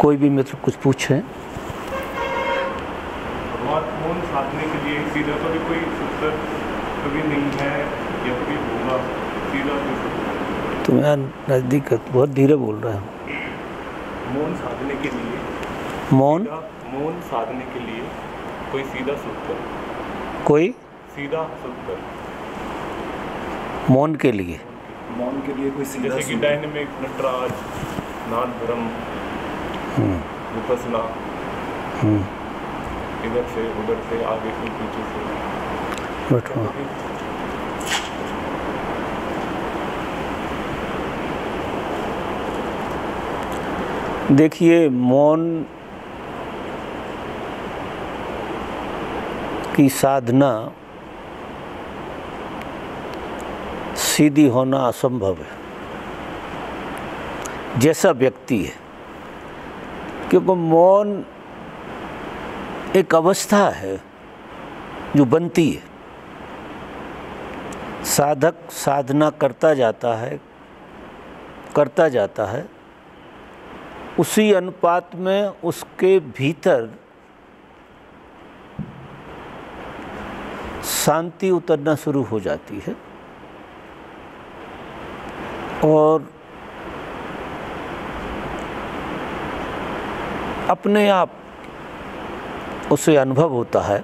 कोई भी मित्र कुछ पूछें। मौन साधने के लिए सीधा कभी कोई उत्तर कभी नहीं है या कभी होगा सीधा कोई सूत्र? तुम यार नज़दीक बहुत धीरे बोल रहे हो। मौन साधने के लिए मौन साधने के लिए कोई सीधा सूत्र? कोई सीधा सूत्र मौन के लिए कोई सीधा जैसे कि डायनेमिक, नटराज, नाद ब्रह्म, विपसना, इधर से उधर से आगे से पीछे से। बैठो। देखिए, मौन की साधना सीधी होना असंभव है, जैसा व्यक्ति है, क्योंकि मौन एक अवस्था है जो बनती है। साधक साधना करता जाता है, उसी अनुपात में उसके भीतर शांति उतरना शुरू हो जाती है और अपने आप उसे अनुभव होता है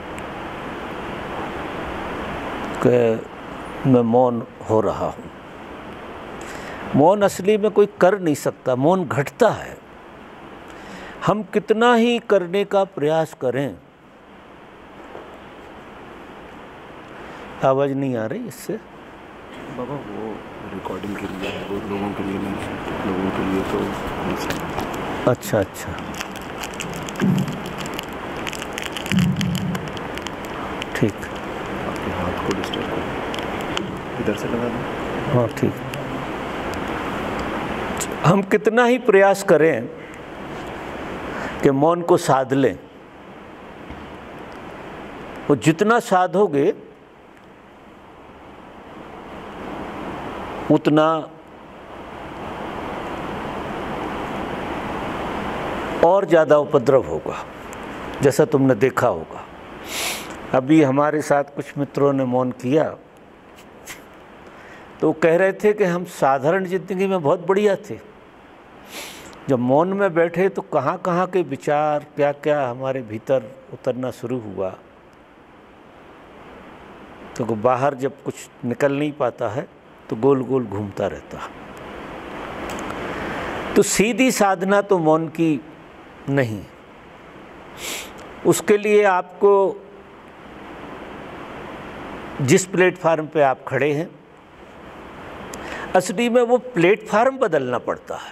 कि मैं मौन हो रहा हूँ। मौन असली में कोई कर नहीं सकता, मौन घटता है। हम कितना ही करने का प्रयास करें, आवाज़ नहीं आ रही इससे बाबा, वो रिकॉर्डिंग के लिए है, वो लोगों के लिए नहीं है, लोगों के लिए तो अच्छा। ठीक, आपके हाथ को डिस्टर्ब करें, इधर से लगा दें। हाँ ठीक। हम कितना ही प्रयास करें कि मौन को साध लें, वो जितना साधोगे उतना और ज़्यादा उपद्रव होगा, जैसा तुमने देखा होगा। अभी हमारे साथ कुछ मित्रों ने मौन किया तो कह रहे थे कि हम साधारण ज़िंदगी में बहुत बढ़िया थे, जब मौन में बैठे तो कहाँ कहाँ के विचार, क्या क्या हमारे भीतर उतरना शुरू हुआ। तो बाहर जब कुछ निकल नहीं पाता है तो गोल गोल घूमता रहता। तो सीधी साधना तो मौन की नहीं, उसके लिए आपको जिस प्लेटफार्म पे आप खड़े हैं, असली में वो प्लेटफार्म बदलना पड़ता है।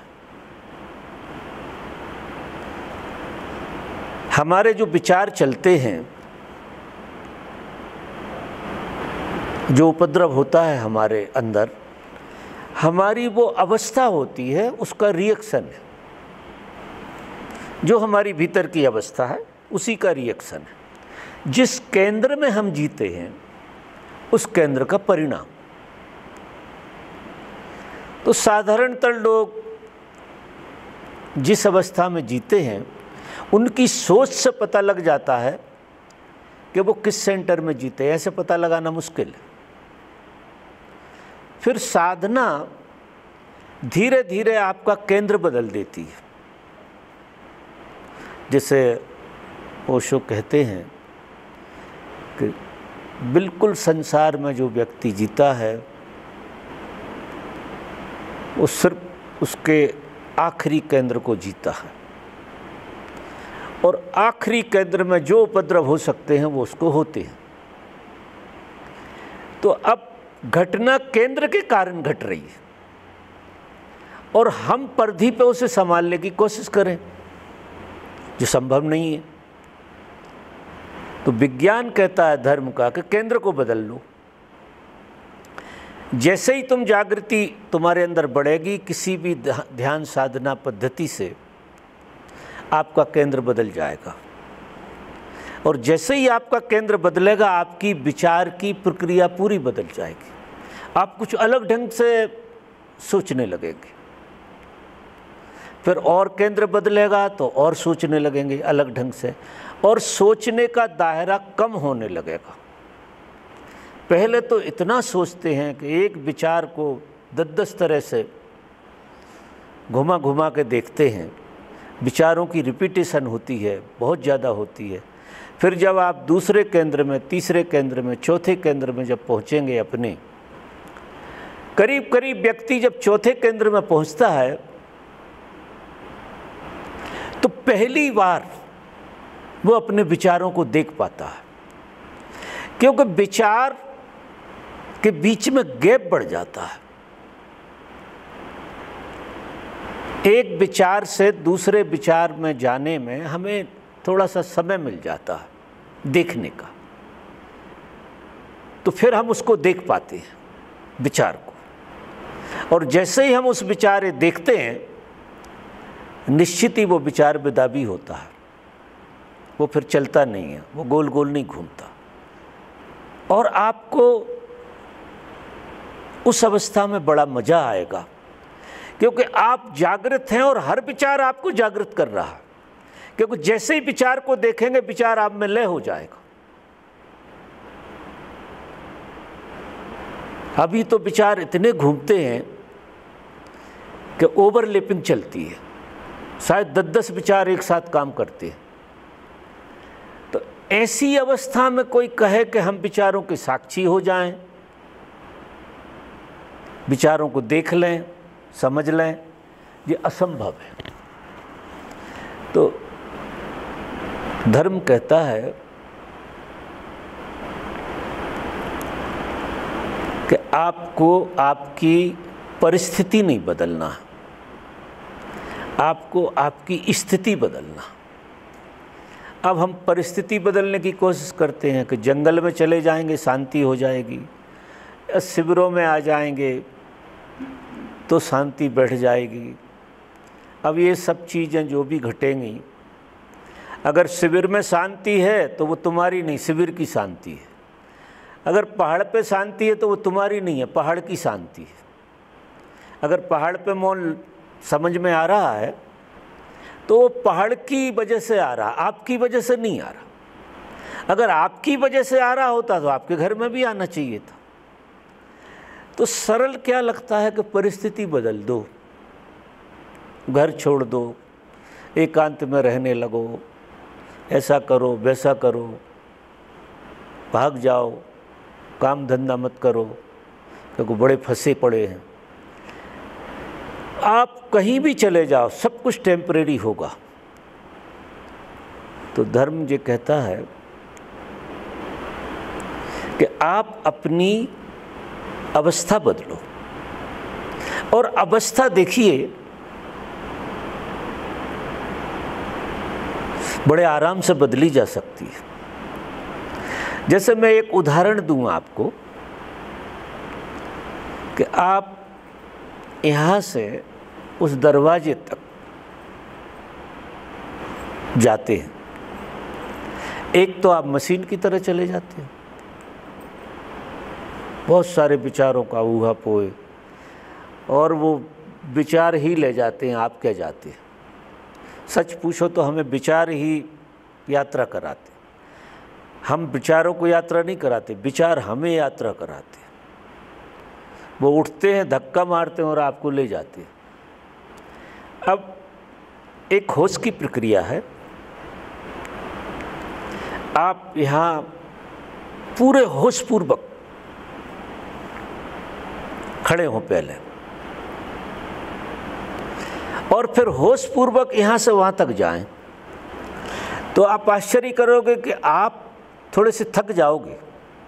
हमारे जो विचार चलते हैं, जो उपद्रव होता है हमारे अंदर, हमारी वो अवस्था होती है, उसका रिएक्शन है। जो हमारी भीतर की अवस्था है उसी का रिएक्शन है। जिस केंद्र में हम जीते हैं उस केंद्र का परिणाम। तो साधारणतः लोग जिस अवस्था में जीते हैं उनकी सोच से पता लग जाता है कि वो किस सेंटर में जीते हैं। ऐसे पता लगाना मुश्किल है। फिर साधना धीरे धीरे आपका केंद्र बदल देती है। जैसे ओशो कहते हैं कि बिल्कुल संसार में जो व्यक्ति जीता है वो सिर्फ उसके आखिरी केंद्र को जीता है, और आखिरी केंद्र में जो उपद्रव हो सकते हैं वो उसको होते हैं। तो अब घटना केंद्र के कारण घट रही है और हम परिधि पे उसे संभालने की कोशिश करें, जो संभव नहीं है। तो विज्ञान कहता है धर्म का कि केंद्र को बदल लो। जैसे ही तुम जागृति तुम्हारे अंदर बढ़ेगी, किसी भी ध्यान साधना पद्धति से आपका केंद्र बदल जाएगा, और जैसे ही आपका केंद्र बदलेगा आपकी विचार की प्रक्रिया पूरी बदल जाएगी। आप कुछ अलग ढंग से सोचने लगेंगे। फिर और केंद्र बदलेगा तो और सोचने लगेंगे अलग ढंग से, और सोचने का दायरा कम होने लगेगा। पहले तो इतना सोचते हैं कि एक विचार को 10-10 तरह से घुमा घुमा के देखते हैं, विचारों की रिपीटेशन होती है, बहुत ज़्यादा होती है। फिर जब आप दूसरे केंद्र में, तीसरे केंद्र में, चौथे केंद्र में जब पहुँचेंगे अपने, करीब करीब व्यक्ति जब चौथे केंद्र में पहुँचता है तो पहली बार वो अपने विचारों को देख पाता है, क्योंकि विचार के बीच में गैप बढ़ जाता है। एक विचार से दूसरे विचार में जाने में हमें थोड़ा सा समय मिल जाता है देखने का, तो फिर हम उसको देख पाते हैं विचार को। और जैसे ही हम उस विचार देखते हैं, निश्चित ही वो विचार बेदाबी होता है, वो फिर चलता नहीं है, वो गोल गोल नहीं घूमता। और आपको उस अवस्था में बड़ा मज़ा आएगा, क्योंकि आप जागृत हैं और हर विचार आपको जागृत कर रहा है। क्योंकि जैसे ही विचार को देखेंगे, विचार आप में लय हो जाएगा। अभी तो विचार इतने घूमते हैं कि ओवरलैपिंग चलती है, शायद 10-10 विचार एक साथ काम करते हैं। तो ऐसी अवस्था में कोई कहे कि हम विचारों के साक्षी हो जाएं, विचारों को देख लें, समझ लें, ये असंभव है। तो धर्म कहता है कि आपको आपकी परिस्थिति नहीं बदलना, आपको आपकी स्थिति बदलना। अब हम परिस्थिति बदलने की कोशिश करते हैं कि जंगल में चले जाएंगे शांति हो जाएगी, शिविरों में आ जाएंगे तो शांति बैठ जाएगी। अब ये सब चीज़ें जो भी घटेंगी, अगर शिविर में शांति है तो वो तुम्हारी नहीं, शिविर की शांति है। अगर पहाड़ पे शांति है तो वो तुम्हारी नहीं है, पहाड़ की शांति है। अगर पहाड़ पे मौन समझ में आ रहा है तो वो पहाड़ की वजह से आ रहा, आपकी वजह से नहीं आ रहा। अगर आपकी वजह से आ रहा होता तो आपके घर में भी आना चाहिए था। तो सरल क्या लगता है कि परिस्थिति बदल दो, घर छोड़ दो, एकांत में रहने लगो, ऐसा करो वैसा करो, भाग जाओ, काम धंधा मत करो, क्योंकि बड़े फंसे पड़े हैं। आप कहीं भी चले जाओ, सब कुछ टेम्परेरी होगा। तो धर्म ये कहता है कि आप अपनी अवस्था बदलो, और अवस्था देखिए बड़े आराम से बदली जा सकती है। जैसे मैं एक उदाहरण दूं आपको कि आप यहाँ से उस दरवाजे तक जाते हैं, एक तो आप मशीन की तरह चले जाते हैं, बहुत सारे विचारों का ऊहा पोए, और वो विचार ही ले जाते हैं, आप क्या जाते हैं। सच पूछो तो हमें विचार ही यात्रा कराते, हम विचारों को यात्रा नहीं कराते, विचार हमें यात्रा कराते। वो उठते हैं, धक्का मारते हैं और आपको ले जाते हैं। अब एक होश की प्रक्रिया है। आप यहाँ पूरे होशपूर्वक खड़े हों पहले, और फिर होशपूर्वक यहाँ से वहाँ तक जाएं, तो आप आश्चर्य करोगे कि आप थोड़े से थक जाओगे।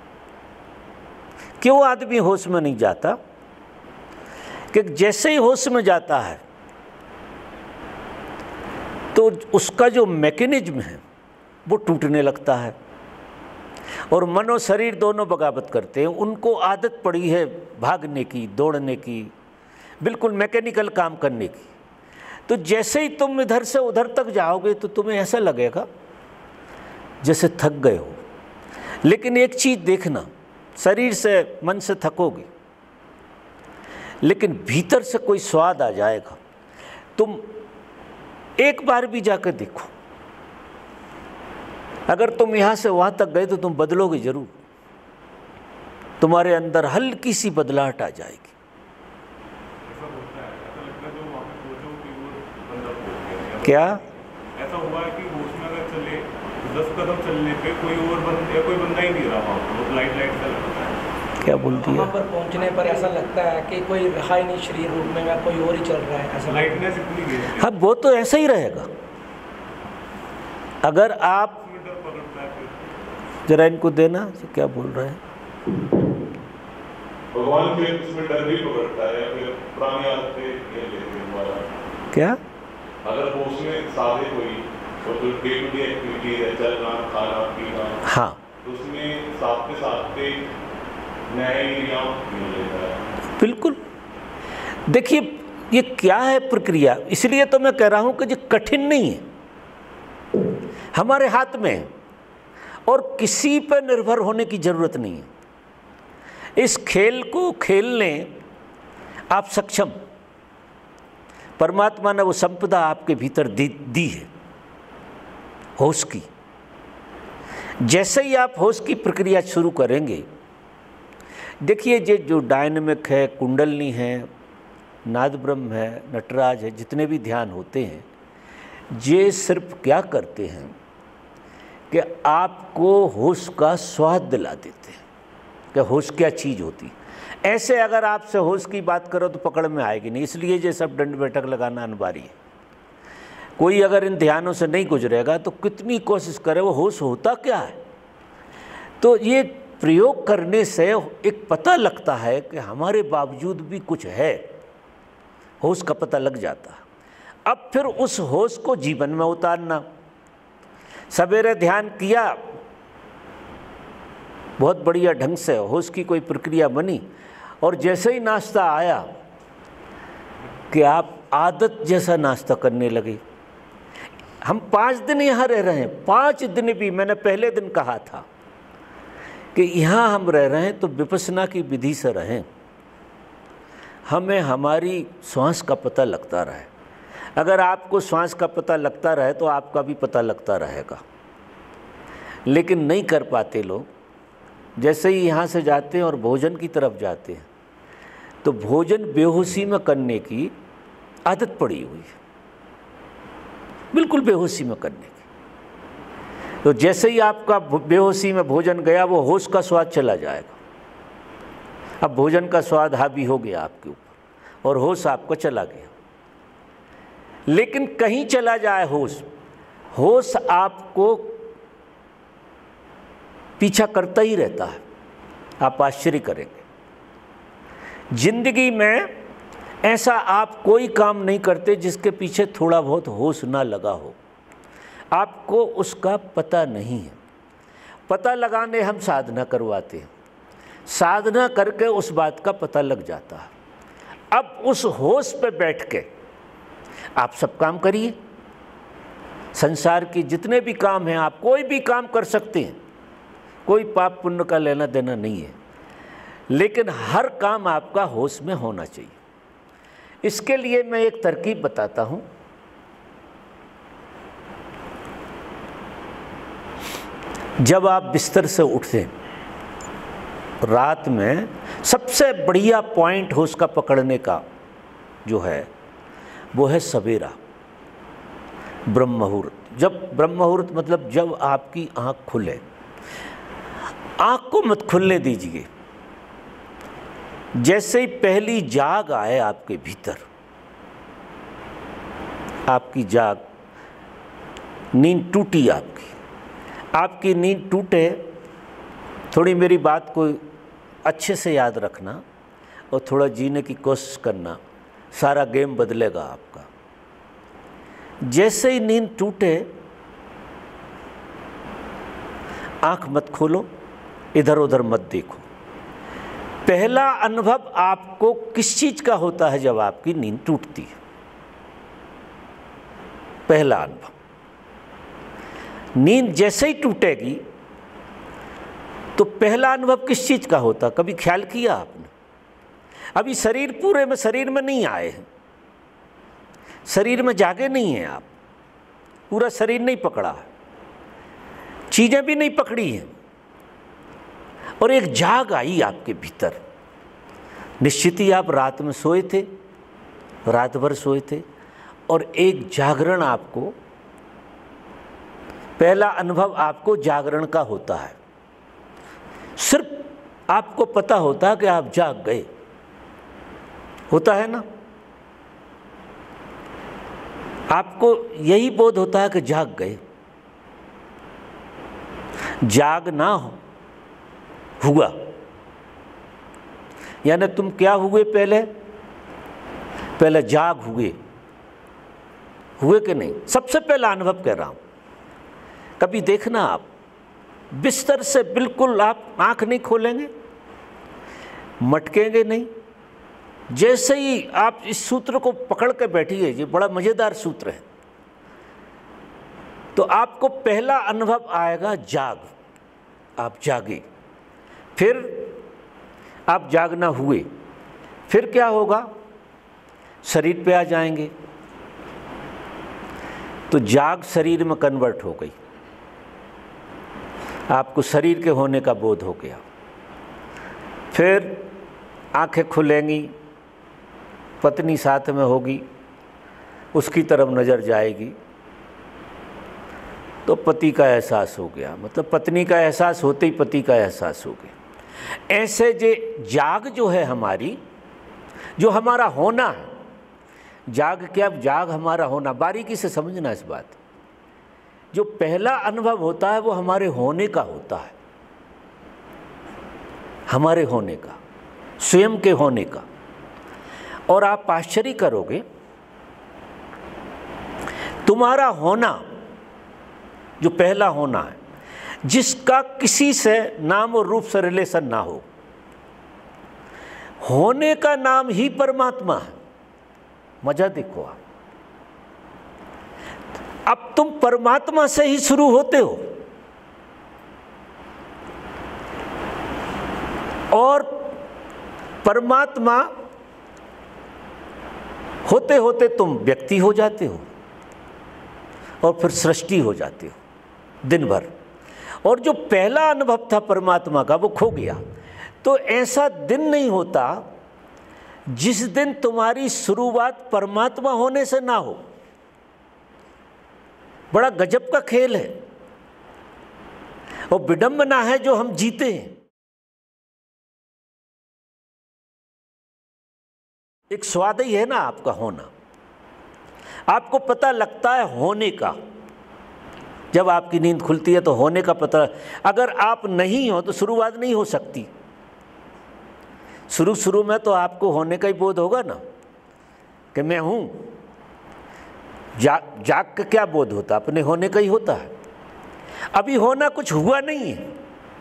क्यों आदमी होश में नहीं जाता? कि जैसे ही होश में जाता है तो उसका जो मैकेनिज्म है वो टूटने लगता है, और मन और शरीर दोनों बगावत करते हैं। उनको आदत पड़ी है भागने की, दौड़ने की, बिल्कुल मैकेनिकल काम करने की। तो जैसे ही तुम इधर से उधर तक जाओगे तो तुम्हें ऐसा लगेगा जैसे थक गए हो। लेकिन एक चीज़ देखना, शरीर से मन से थकोगे, लेकिन भीतर से कोई स्वाद आ जाएगा। तुम एक बार भी जाकर देखो। अगर तुम यहाँ से वहाँ तक गए तो तुम बदलोगे जरूर, तुम्हारे अंदर हल्की सी बदलाहट आ जाएगी। ऐसा होता है, ऐसा लगता है जो वहाँ पे सोचो कि वो बंदा खो गया। क्या ऐसा हुआ है कि होश में अगर चले 10 कदम चलने पे कोई और बंदा, कोई बंदा ही नहीं रहा वहाँ पर, वो लाइट सा लगता है। क्या बोलती है? वहाँ पर पहुँचने पर ऐसा लगता है कि कोई रहा ही नहीं शरीर रूप में, या कोई और ही चल रहा है, ऐसा लाइटनेस इतनी गई है, हाँ, वो तो ऐसा ही रहेगा। अगर आप उसमें डर पकड़ता है फिर। जरा इनको देना, क्या बोल रहे हैं? भगवान के उसमें डर भी पकड़ता है, या फिर पुरानी आदतें ये लेते हैं हमारा। क्या अगर वो उसमें सादे कोई और जो डे टू डे एक्टिविटी है, चलना, खाना पीना, हाँ, तो उसमें साथ नए एरिया मिल लेता है। बिल्कुल। देखिए ये क्या है प्रक्रिया, इसलिए तो मैं कह रहा हूं कि ये कठिन नहीं है, हमारे हाथ में है और किसी पर निर्भर होने की जरूरत नहीं है। इस खेल को खेलने आप सक्षम, परमात्मा ने वो संपदा आपके भीतर दी है, होश की। जैसे ही आप होश की प्रक्रिया शुरू करेंगे, देखिए ये जो डायनेमिक है, कुंडलनी है, नाद ब्रह्म है, नटराज है, जितने भी ध्यान होते हैं, ये सिर्फ क्या करते हैं कि आपको होश का स्वाद दिला देते हैं कि होश क्या चीज़ होती है। ऐसे अगर आपसे होश की बात करो तो पकड़ में आएगी नहीं, इसलिए ये सब दंड बैठक लगाना अनिवार्य है। कोई अगर इन ध्यानों से नहीं गुजरेगा तो कितनी कोशिश करे वो होश होता क्या है। तो ये प्रयोग करने से एक पता लगता है कि हमारे बावजूद भी कुछ है, होश का पता लग जाता है। अब फिर उस होश को जीवन में उतारना। सवेरे ध्यान किया, बहुत बढ़िया ढंग से होश की कोई प्रक्रिया बनी, और जैसे ही नाश्ता आया कि आप आदत जैसा नाश्ता करने लगे। हम 5 दिन यहाँ रह रहे हैं, 5 दिन भी मैंने पहले दिन कहा था कि यहाँ हम रह रहे हैं तो विपश्यना की विधि से रहें, हमें हमारी श्वास का पता लगता रहे। अगर आपको श्वास का पता लगता रहे तो आपका भी पता लगता रहेगा, लेकिन नहीं कर पाते लोग। जैसे ही यहाँ से जाते हैं और भोजन की तरफ जाते हैं तो भोजन बेहोशी में करने की आदत पड़ी हुई है, बिल्कुल बेहोशी में करने की। तो जैसे ही आपका बेहोशी में भोजन गया, वो होश का स्वाद चला जाएगा। अब भोजन का स्वाद हावी हो गया आपके ऊपर और होश आपका चला गया। लेकिन कहीं चला जाए होश, होश आपको पीछा करता ही रहता है। आप आश्चर्य करेंगे, जिंदगी में ऐसा आप कोई काम नहीं करते जिसके पीछे थोड़ा बहुत होश ना लगा हो। आपको उसका पता नहीं है। पता लगाने हम साधना करवाते हैं, साधना करके उस बात का पता लग जाता है। अब उस होश पे बैठ के आप सब काम करिए। संसार की जितने भी काम हैं, आप कोई भी काम कर सकते हैं, कोई पाप पुण्य का लेना देना नहीं है, लेकिन हर काम आपका होश में होना चाहिए। इसके लिए मैं एक तरकीब बताता हूँ। जब आप बिस्तर से उठते रात में, सबसे बढ़िया पॉइंट होश का पकड़ने का जो है वो है सवेरा, ब्रह्म मुहूर्त। जब ब्रह्म मुहूर्त मतलब जब आपकी आँख खुले, आँख को मत खुलने दीजिए। जैसे ही पहली जाग आए आपके भीतर, आपकी जाग, नींद टूटी आपकी नींद टूटे, थोड़ी मेरी बात को अच्छे से याद रखना और थोड़ा जीने की कोशिश करना, सारा गेम बदलेगा आपका। जैसे ही नींद टूटे, आँख मत खोलो, इधर उधर मत देखो। पहला अनुभव आपको किस चीज़ का होता है जब आपकी नींद टूटती है? पहला अनुभव, नींद जैसे ही टूटेगी तो पहला अनुभव किस चीज़ का होता? कभी ख्याल किया आपने? अभी शरीर पूरे में शरीर में नहीं आए हैं, शरीर में जागे नहीं हैं आप, पूरा शरीर नहीं पकड़ा है, चीज़ें भी नहीं पकड़ी हैं, और एक जाग आई आपके भीतर। निश्चित ही आप रात में सोए थे, रात भर सोए थे, और एक जागरण आपको, पहला अनुभव आपको जागरण का होता है। सिर्फ आपको पता होता है कि आप जाग गए, होता है ना, आपको यही बोध होता है कि जाग गए। जागना हुआ यानी तुम क्या हुए, पहले जाग हुए कि नहीं। सबसे पहला अनुभव कह रहा हूं, कभी देखना आप बिस्तर से बिल्कुल आप आंख नहीं खोलेंगे, मटकेंगे नहीं, जैसे ही आप इस सूत्र को पकड़ के बैठिए, ये बड़ा मजेदार सूत्र है, तो आपको पहला अनुभव आएगा जाग, आप जागे, फिर आप जागना हुए, फिर क्या होगा, शरीर पे आ जाएंगे, तो जाग शरीर में कन्वर्ट हो गई, आपको शरीर के होने का बोध हो गया। फिर आंखें खुलेंगी, पत्नी साथ में होगी, उसकी तरफ नज़र जाएगी, तो पति का एहसास हो गया, मतलब पत्नी का एहसास होते ही पति का एहसास हो गया। ऐसे जे जाग जो है हमारी, जो हमारा होना है, जाग क्या, जाग हमारा होना, बारीकी से समझना इस बात। जो पहला अनुभव होता है वो हमारे होने का होता है, हमारे होने का, स्वयं के होने का। और आप आश्चर्य करोगे, तुम्हारा होना जो पहला होना है, जिसका किसी से नाम और रूप से रिलेशन ना हो, होने का नाम ही परमात्मा है। मजा देखो आप, अब तुम परमात्मा से ही शुरू होते हो, और परमात्मा होते होते तुम व्यक्ति हो जाते हो, और फिर सृष्टि हो जाते हो दिन भर। और जो पहला अनुभव था परमात्मा का, वो खो गया। तो ऐसा दिन नहीं होता जिस दिन तुम्हारी शुरुआत परमात्मा होने से ना हो। बड़ा गजब का खेल है और विडंबना है जो हम जीते हैं। एक स्वाद ही है ना आपका होना, आपको पता लगता है होने का। जब आपकी नींद खुलती है तो होने का पता, अगर आप नहीं हो तो शुरुआत नहीं हो सकती। शुरू में तो आपको होने का ही बोध होगा ना कि मैं हूं। जाग का क्या बोध होता, अपने होने का ही होता है। अभी होना कुछ हुआ नहीं है,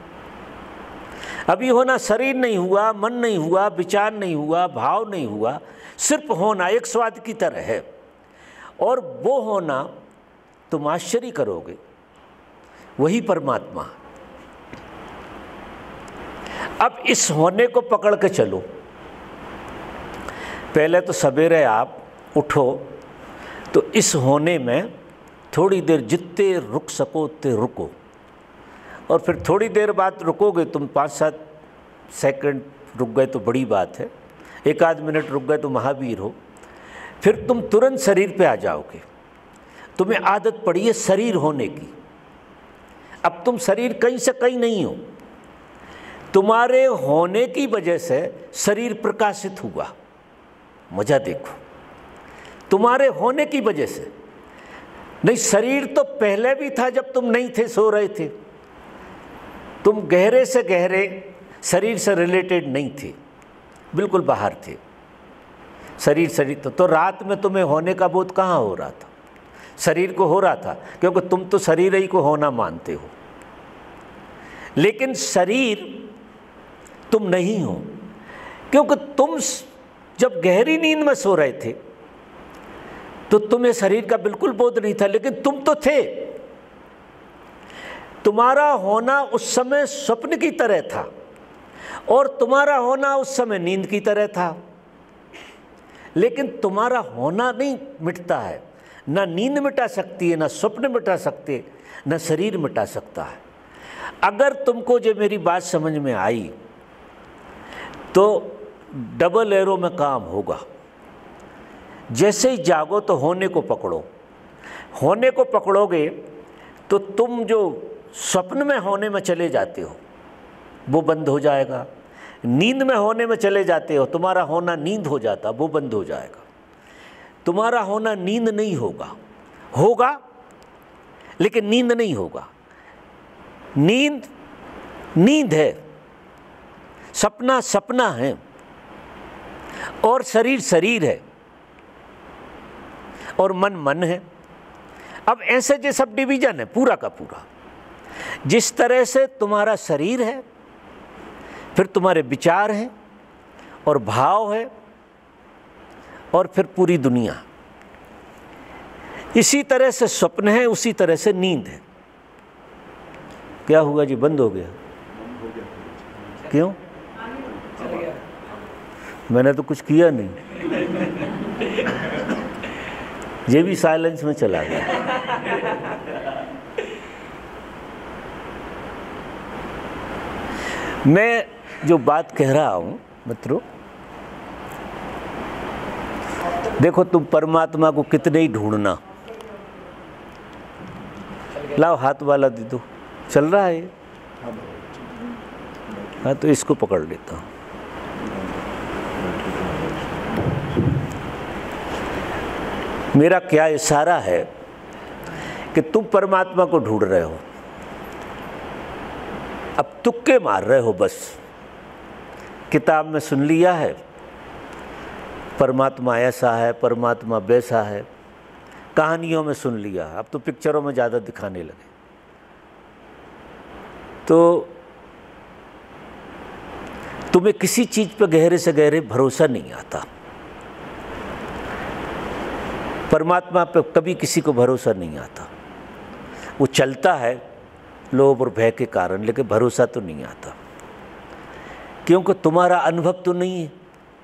अभी होना शरीर नहीं हुआ, मन नहीं हुआ, विचार नहीं हुआ, भाव नहीं हुआ, सिर्फ होना एक स्वाद की तरह है। और वो होना तुम आश्चर्य करोगे, वही परमात्मा। अब इस होने को पकड़ के चलो। पहले तो सवेरे आप उठो तो इस होने में थोड़ी देर जितने रुक सको उतने रुको, और फिर थोड़ी देर बाद रुकोगे तुम, 5-7 सेकंड रुक गए तो बड़ी बात है, 1-आध मिनट रुक गए तो महावीर हो। फिर तुम तुरंत शरीर पे आ जाओगे। तुम्हें आदत पड़ी है शरीर होने की। अब तुम शरीर कहीं से कहीं नहीं हो, तुम्हारे होने की वजह से शरीर प्रकाशित हुआ। मजा देखो, तुम्हारे होने की वजह से। नहीं, शरीर तो पहले भी था जब तुम नहीं थे, सो रहे थे। तुम गहरे से गहरे शरीर से रिलेटेड नहीं थे, बिल्कुल बाहर थे। शरीर तो रात में तुम्हें होने का बोध कहाँ हो रहा था? शरीर को हो रहा था, क्योंकि तुम तो शरीर ही को होना मानते हो। लेकिन शरीर तुम नहीं हो, क्योंकि तुम जब गहरी नींद में सो रहे थे तो तुम्हें शरीर का बिल्कुल बोध नहीं था, लेकिन तुम तो थे। तुम्हारा होना उस समय स्वप्न की तरह था, और तुम्हारा होना उस समय नींद की तरह था। लेकिन तुम्हारा होना नहीं मिटता है, ना नींद मिटा सकती है, ना स्वप्न मिटा सकते, ना शरीर मिटा सकता है। अगर तुमको जो मेरी बात समझ में आई तो डबल एरो में काम होगा। जैसे ही जागो तो होने को पकड़ो, होने को पकड़ोगे तो तुम जो स्वप्न में होने में चले जाते हो वो बंद हो जाएगा, नींद में होने में चले जाते हो, तुम्हारा होना नींद हो जाता, वो बंद हो जाएगा। तुम्हारा होना नींद नहीं होगा, होगा लेकिन नींद नहीं होगा। नींद नींद है, सपना सपना है, और शरीर शरीर है, और मन मन है। अब ऐसे जो सब डिवीजन है पूरा का पूरा, जिस तरह से तुम्हारा शरीर है, फिर तुम्हारे विचार हैं और भाव है, और फिर पूरी दुनिया, इसी तरह से स्वप्न है, उसी तरह से नींद है। क्या हुआ जी, बंद हो गया? क्यों? मैंने तो कुछ किया नहीं, ये भी साइलेंस में चला गया। मैं जो बात कह रहा हूँ मित्रों, देखो तुम परमात्मा को कितने ही ढूंढना, लाओ हाथ वाला दे दो, चल रहा है। हाँ तो इसको पकड़ लेता हूँ। मेरा क्या इशारा है कि तुम परमात्मा को ढूंढ रहे हो, अब तुक्के मार रहे हो बस। किताब में सुन लिया है परमात्मा ऐसा है, परमात्मा वैसा है, कहानियों में सुन लिया, अब तो पिक्चरों में ज़्यादा दिखाने लगे। तो तुम्हें किसी चीज़ पर गहरे से गहरे भरोसा नहीं आता। परमात्मा पे कभी किसी को भरोसा नहीं आता। वो चलता है लोभ और भय के कारण, लेकिन भरोसा तो नहीं आता, क्योंकि तुम्हारा अनुभव तो नहीं है।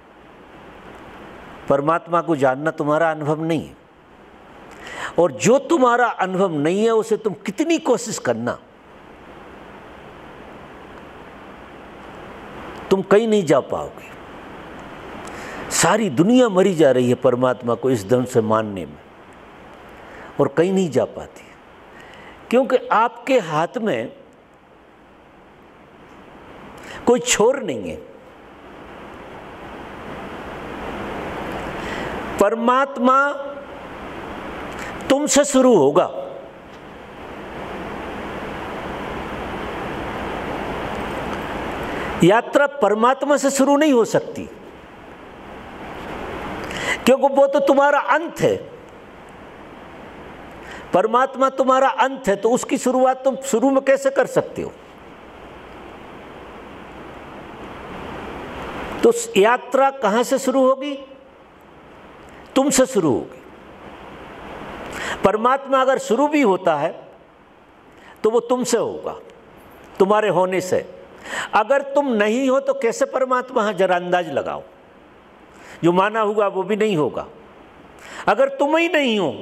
परमात्मा को जानना तुम्हारा अनुभव नहीं है, और जो तुम्हारा अनुभव नहीं है उसे तुम कितनी कोशिश करना, तुम कहीं नहीं जा पाओगे। सारी दुनिया मरी जा रही है परमात्मा को इस ढंग से मानने में, और कहीं नहीं जा पाती, क्योंकि आपके हाथ में कोई छोर नहीं है। परमात्मा तुमसे शुरू होगा, यात्रा परमात्मा से शुरू नहीं हो सकती, क्योंकि वो तो तुम्हारा अंत है। परमात्मा तुम्हारा अंत है, तो उसकी शुरुआत तुम शुरू में कैसे कर सकते हो? तो यात्रा कहां से शुरू होगी? तुमसे शुरू होगी। परमात्मा अगर शुरू भी होता है तो वो तुमसे होगा, तुम्हारे होने से। अगर तुम नहीं हो तो कैसे परमात्मा है? जरा अंदाज लगाओ। जो माना हुआ वो भी नहीं होगा अगर तुम ही नहीं हो।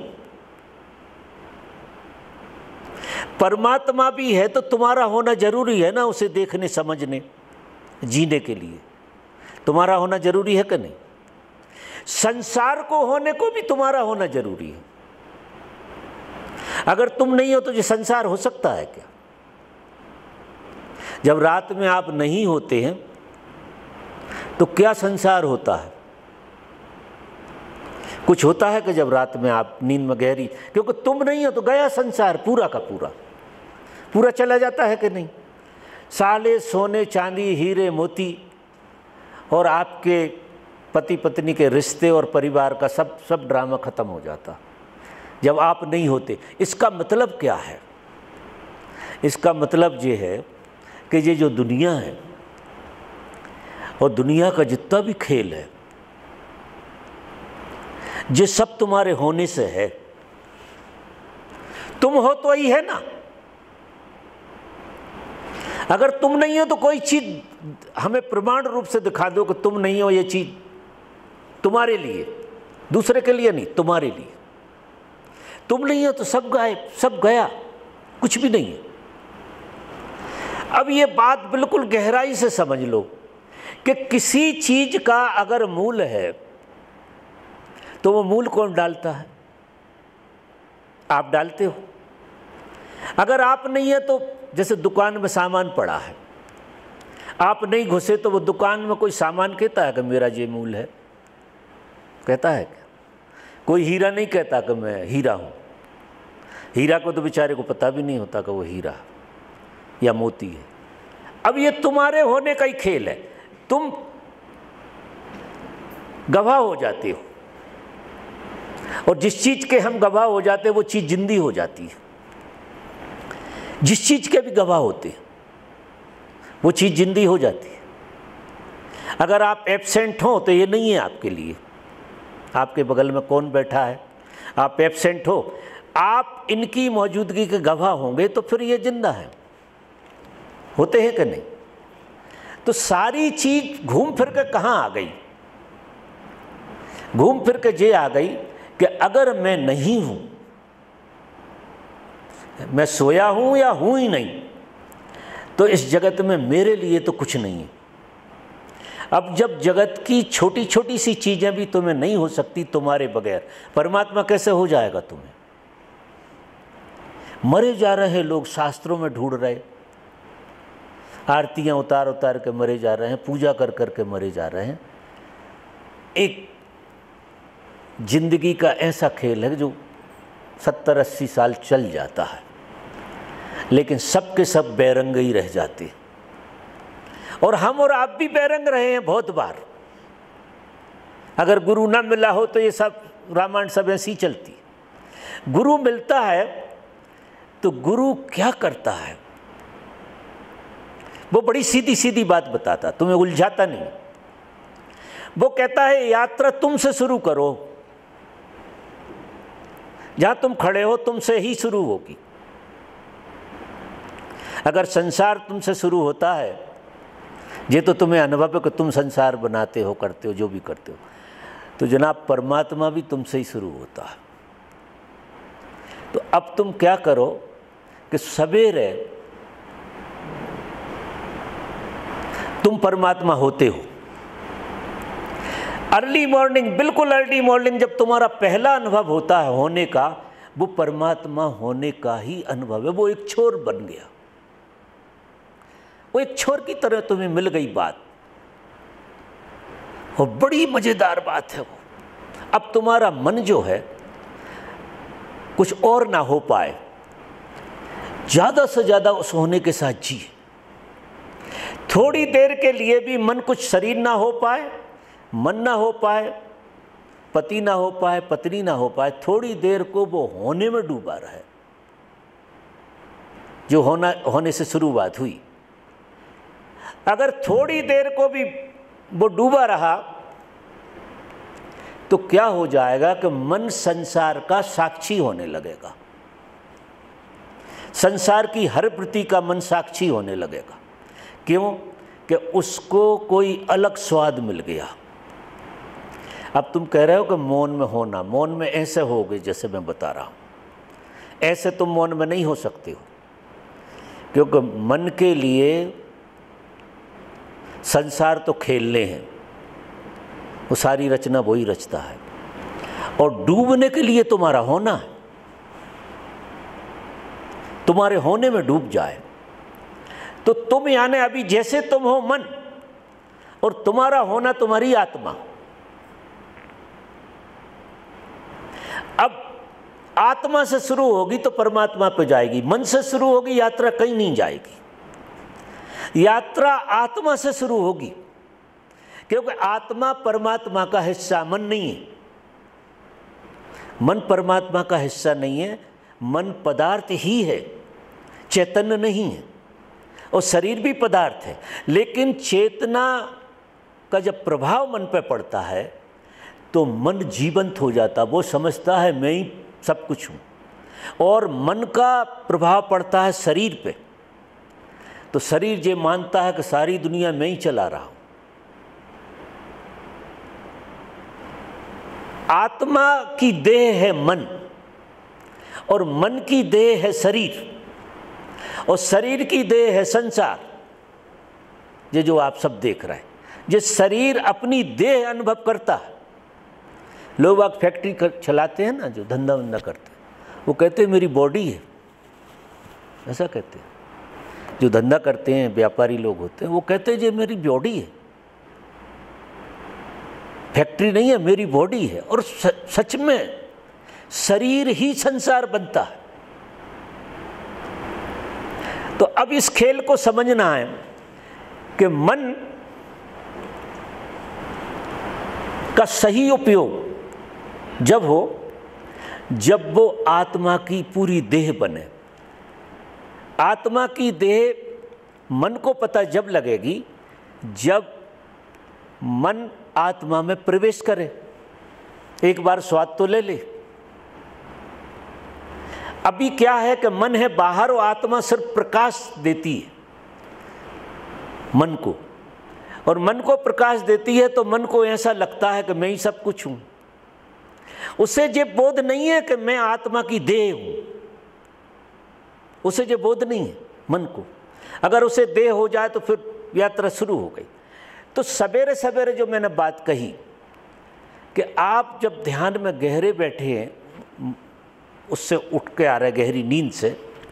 परमात्मा भी है तो तुम्हारा होना जरूरी है ना, उसे देखने समझने जीने के लिए तुम्हारा होना जरूरी है कि नहीं? संसार को होने को भी तुम्हारा होना जरूरी है। अगर तुम नहीं हो तो ये संसार हो सकता है क्या? जब रात में आप नहीं होते हैं तो क्या संसार होता है? कुछ होता है कि जब रात में आप नींद में गहरी, क्योंकि तुम नहीं हो तो गया संसार पूरा का पूरा चला जाता है कि नहीं? साले सोने चांदी हीरे मोती और आपके पति पत्नी के रिश्ते और परिवार का सब ड्रामा खत्म हो जाता जब आप नहीं होते। इसका मतलब क्या है? इसका मतलब ये है कि ये जो दुनिया है और दुनिया का जितना भी खेल है, ये सब तुम्हारे होने से है। तुम हो तो ही है ना। अगर तुम नहीं हो तो कोई चीज हमें प्रमाण रूप से दिखा दो कि तुम नहीं हो, ये चीज तुम्हारे लिए, दूसरे के लिए नहीं, तुम्हारे लिए। तुम नहीं हो तो सब गायब, सब गया, कुछ भी नहीं है। अब ये बात बिल्कुल गहराई से समझ लो कि किसी चीज का अगर मूल है तो वो मूल कौन डालता है? आप डालते हो। अगर आप नहीं है तो जैसे दुकान में सामान पड़ा है, आप नहीं घुसे तो वो दुकान में कोई सामान कहता है कि मेरा ये मूल है? कहता है क्या? कोई हीरा नहीं कहता कि मैं हीरा हूँ। हीरा को तो बेचारे को पता भी नहीं होता कि वो हीरा या मोती है। अब ये तुम्हारे होने का ही खेल है, तुम गवाह हो जाते हो, और जिस चीज के हम गवाह हो जाते हैं वो चीज जिंदी हो जाती है। जिस चीज के भी गवाह होते हैं वो चीज जिंदी हो जाती है। अगर आप एब्सेंट हो तो ये नहीं है आपके लिए। आपके बगल में कौन बैठा है, आप एब्सेंट हो, आप इनकी मौजूदगी के गवाह होंगे तो फिर ये जिंदा है। होते हैं कि नहीं? तो सारी चीज घूम फिर के कहाँ आ गई? घूम फिर के ये आ गई कि अगर मैं नहीं हूं, मैं सोया हूं या हूं ही नहीं, तो इस जगत में मेरे लिए तो कुछ नहीं है। अब जब जगत की छोटी छोटी सी चीजें भी तुम्हें नहीं हो सकती तुम्हारे बगैर, परमात्मा कैसे हो जाएगा तुम्हें? मरे जा रहे हैं लोग, शास्त्रों में ढूंढ रहे, आरतियां उतार उतार के मरे जा रहे हैं, पूजा कर कर के मरे जा रहे हैं। एक जिंदगी का ऐसा खेल है जो 70-80 साल चल जाता है, लेकिन सब के सब बेरंग ही रह जाते हैं। और हम और आप भी बेरंग रहे हैं बहुत बार। अगर गुरु ना मिला हो तो ये सब रामायण सब ऐसी चलती। गुरु मिलता है तो गुरु क्या करता है? वो बड़ी सीधी सीधी बात बताता, तुम्हें उलझाता नहीं। वो कहता है यात्रा तुमसे शुरू करो, जहां तुम खड़े हो तुमसे ही शुरू होगी। अगर संसार तुमसे शुरू होता है, ये तो तुम्हें अनुभव है कि तुम संसार बनाते हो, करते हो, जो भी करते हो, तो जनाब परमात्मा भी तुमसे ही शुरू होता है। तो अब तुम क्या करो कि सवेरे तुम परमात्मा होते हो। अर्ली मॉर्निंग, बिल्कुल अर्ली मॉर्निंग, जब तुम्हारा पहला अनुभव होता है होने का, वो परमात्मा होने का ही अनुभव है। वो एक छोर बन गया, वो एक छोर की तरह तुम्हें मिल गई बात, और बड़ी मजेदार बात है वो। अब तुम्हारा मन जो है कुछ और ना हो पाए, ज्यादा से ज्यादा उस होने के साथ जिए। थोड़ी देर के लिए भी मन कुछ शरीर ना हो पाए, मन ना हो पाए, पति ना हो पाए, पत्नी ना हो पाए, थोड़ी देर को वो होने में डूबा रहे, जो होने से शुरुआत हुई। अगर थोड़ी देर को भी वो डूबा रहा तो क्या हो जाएगा कि मन संसार का साक्षी होने लगेगा। संसार की हर वृत्ति का मन साक्षी होने लगेगा। क्यों? कि उसको कोई अलग स्वाद मिल गया। अब तुम कह रहे हो कि मौन में होना, मौन में ऐसे होगे जैसे मैं बता रहा हूं, ऐसे तुम मौन में नहीं हो सकते हो, क्योंकि मन के लिए संसार तो खेलने हैं, वो सारी रचना वही रचता है, और डूबने के लिए तुम्हारा होना है। तुम्हारे होने में डूब जाए तो तुम यानी अभी जैसे तुम हो मन, और तुम्हारा होना तुम्हारी आत्मा। अब आत्मा से शुरू होगी तो परमात्मा पे जाएगी, मन से शुरू होगी यात्रा कहीं नहीं जाएगी। यात्रा आत्मा से शुरू होगी, क्योंकि आत्मा परमात्मा का हिस्सा, मन नहीं है। मन परमात्मा का हिस्सा नहीं है, मन पदार्थ ही है, चैतन्य नहीं है। और शरीर भी पदार्थ है, लेकिन चेतना का जब प्रभाव मन पे पड़ता है तो मन जीवंत हो जाता, वो समझता है मैं ही सब कुछ हूँ। और मन का प्रभाव पड़ता है शरीर पे, तो शरीर ये मानता है कि सारी दुनिया मैं ही चला रहा हूँ। आत्मा की देह है मन, और मन की देह है शरीर, और शरीर की देह है संसार। ये जो आप सब देख रहे हैं, ये शरीर अपनी देह अनुभव करता है। लोग आप फैक्ट्री चलाते हैं ना, जो धंधा वंदा करते हैं, वो कहते हैं मेरी बॉडी है, ऐसा कहते हैं। जो धंधा करते हैं, व्यापारी लोग होते हैं, वो कहते हैं ये मेरी बॉडी है, फैक्ट्री नहीं है, मेरी बॉडी है। और सच में शरीर ही संसार बनता है। तो अब इस खेल को समझना है कि मन का सही उपयोग जब हो, जब वो आत्मा की पूरी देह बने। आत्मा की देह मन को पता जब लगेगी जब मन आत्मा में प्रवेश करे, एक बार स्वाद तो ले ले। अभी क्या है कि मन है बाहर और आत्मा सिर्फ प्रकाश देती है मन को, और मन को प्रकाश देती है तो मन को ऐसा लगता है कि मैं ही सब कुछ हूं। उसे ये बोध नहीं है कि मैं आत्मा की देह हूं, उसे ये बोध नहीं है मन को। अगर उसे देह हो जाए तो फिर यात्रा शुरू हो गई। तो सवेरे सवेरे जो मैंने बात कही कि आप जब ध्यान में गहरे बैठे हैं, उससे उठ के आ रहे गहरी नींद से,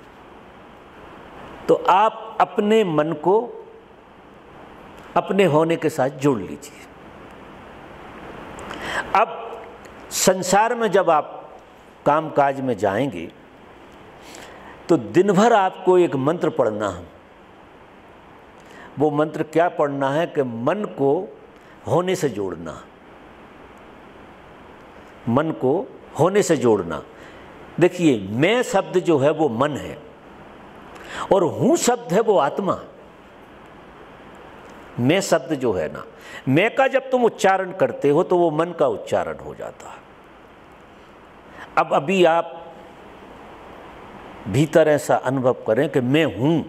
तो आप अपने मन को अपने होने के साथ जोड़ लीजिए। अब संसार में जब आप काम काज में जाएंगे तो दिन भर आपको एक मंत्र पढ़ना है। वो मंत्र क्या पढ़ना है कि मन को होने से जोड़ना, मन को होने से जोड़ना। देखिए, मैं शब्द जो है वो मन है, और हूं शब्द है वो आत्मा। मैं शब्द जो है ना, मैं का जब तुम उच्चारण करते हो तो वो मन का उच्चारण हो जाता है। अब अभी आप भीतर ऐसा अनुभव करें कि मैं हूं,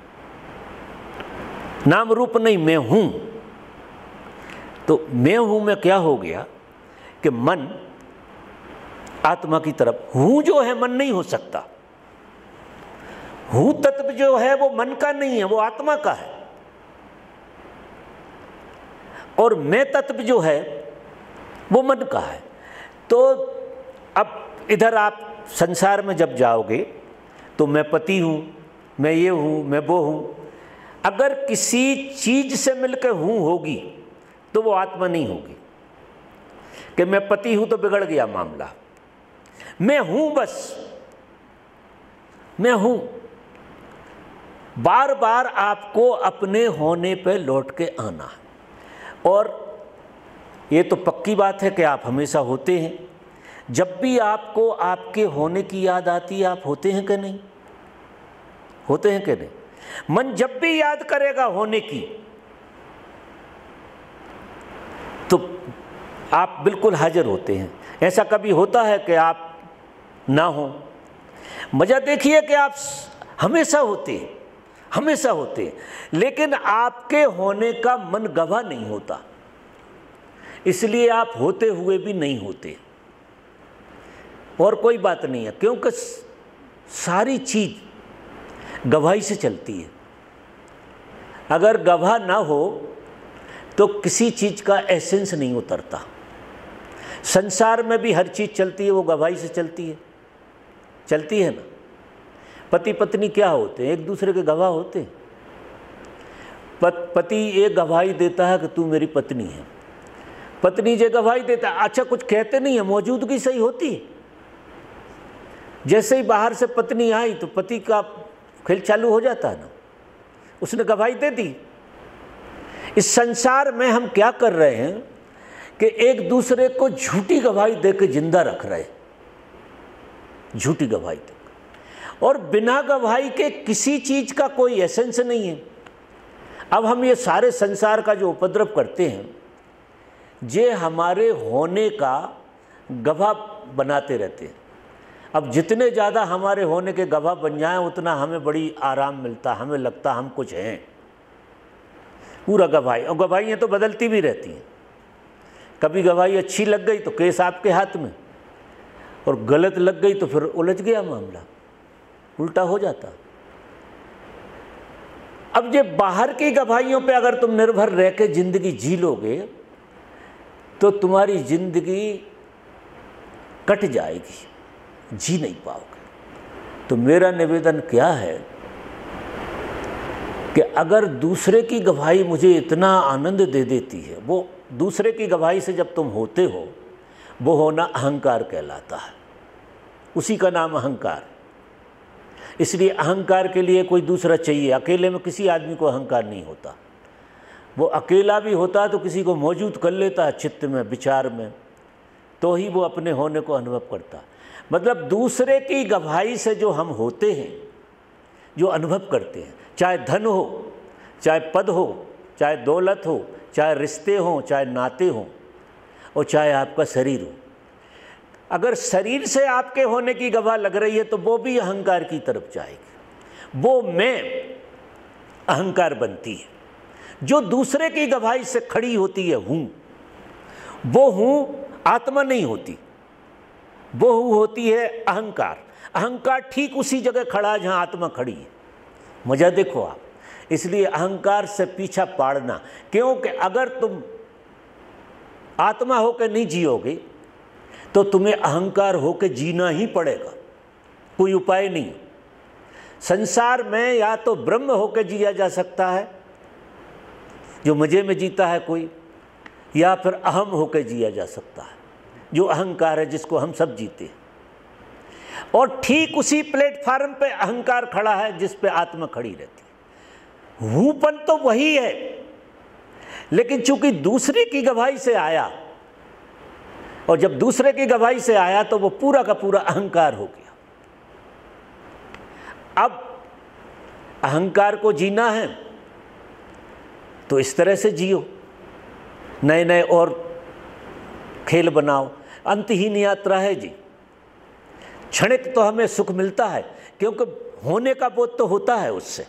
नाम रूप नहीं, मैं हूं। तो मैं हूं में क्या हो गया कि मन आत्मा की तरफ, हूं जो है मन नहीं हो सकता। हूं तत्व जो है वो मन का नहीं है, वो आत्मा का है। और मैं तत्व जो है वो मन का है। तो अब इधर आप संसार में जब जाओगे तो मैं पति हूं, मैं ये हूं, मैं वो हूं। अगर किसी चीज से मिलकर हूं होगी तो वो आत्मा नहीं होगी। कि मैं पति हूं तो बिगड़ गया मामला। मैं हूं, बस मैं हूं। बार बार आपको अपने होने पे लौट के आना है। और ये तो पक्की बात है कि आप हमेशा होते हैं। जब भी आपको आपके होने की याद आती है, आप होते हैं कि नहीं? होते हैं कि नहीं? मन जब भी याद करेगा होने की, तो आप बिल्कुल हाजिर होते हैं। ऐसा कभी होता है कि आप ना हो? मजा देखिए कि आप हमेशा होते हैं, हमेशा होते हैं, लेकिन आपके होने का मन गवाह नहीं होता, इसलिए आप होते हुए भी नहीं होते। और कोई बात नहीं है, क्योंकि सारी चीज गवाही से चलती है। अगर गवाह ना हो तो किसी चीज का एसेंस नहीं उतरता। संसार में भी हर चीज चलती है, वो गवाही से चलती है, चलती है ना। पति पत्नी क्या होते हैं? एक दूसरे के गवाह होते हैं। पति एक गवाही देता है कि तू मेरी पत्नी है, पत्नी जो गवाही देता है, अच्छा कुछ कहते नहीं है, मौजूदगी सही होती है। जैसे ही बाहर से पत्नी आई तो पति का खेल चालू हो जाता है ना, उसने गवाही दे दी। इस संसार में हम क्या कर रहे हैं कि एक दूसरे को झूठी गवाही देकर जिंदा रख रहे हैं, झूठी गवाही देकर, और बिना गवाही के किसी चीज का कोई एसेंस नहीं है। अब हम ये सारे संसार का जो उपद्रव करते हैं, ये हमारे होने का गवाह बनाते रहते हैं। अब जितने ज़्यादा हमारे होने के गवाह बन जाएं, उतना हमें बड़ी आराम मिलता, हमें लगता हम कुछ हैं। पूरा गवाही, और गवाहियाँ तो बदलती भी रहती हैं। कभी गवाही अच्छी लग गई तो केस आपके हाथ में, और गलत लग गई तो फिर उलझ गया मामला, उल्टा हो जाता। अब ये बाहर की गवाहियों पे अगर तुम निर्भर रह के जिंदगी जी लोगे तो तुम्हारी जिंदगी कट जाएगी, जी नहीं पाओगे। तो मेरा निवेदन क्या है कि अगर दूसरे की गवाही मुझे इतना आनंद दे देती है, वो दूसरे की गवाही से जब तुम होते हो, वो होना अहंकार कहलाता है, उसी का नाम अहंकार। इसलिए अहंकार के लिए कोई दूसरा चाहिए। अकेले में किसी आदमी को अहंकार नहीं होता। वो अकेला भी होता है तो किसी को मौजूद कर लेता है चित्त में, विचार में, तो ही वो अपने होने को अनुभव करता। मतलब दूसरे की गवाही से जो हम होते हैं, जो अनुभव करते हैं, चाहे धन हो, चाहे पद हो, चाहे दौलत हो, चाहे रिश्ते हों, चाहे नाते हों, और चाहे आपका शरीर हो, अगर शरीर से आपके होने की गवाह लग रही है तो वो भी अहंकार की तरफ जाएगी। वो मैं अहंकार बनती है। जो दूसरे की गवाही से खड़ी होती है हूँ, वो हूँ आत्मा नहीं होती, वो होती है अहंकार। अहंकार ठीक उसी जगह खड़ा है जहाँ आत्मा खड़ी है। मजा देखो आप। इसलिए अहंकार से पीछा पाड़ना, क्योंकि अगर तुम आत्मा होकर नहीं जियोगे तो तुम्हें अहंकार होकर जीना ही पड़ेगा, कोई उपाय नहीं। संसार में या तो ब्रह्म होकर जिया जा सकता है, जो मजे में जीता है कोई, या फिर अहम होकर जिया जा सकता है, जो अहंकार है, जिसको हम सब जीते हैं। और ठीक उसी प्लेटफार्म पे अहंकार खड़ा है जिस पे आत्मा खड़ी रहती है। हूँपन तो वही है, लेकिन चूंकि दूसरे की गवाही से आया, और जब दूसरे की गवाही से आया तो वो पूरा का पूरा अहंकार हो गया। अब अहंकार को जीना है तो इस तरह से जियो, नए नए और खेल बनाओ। अंतहीन यात्रा है जी। क्षणिक तो हमें सुख मिलता है, क्योंकि होने का बोध तो होता है उससे।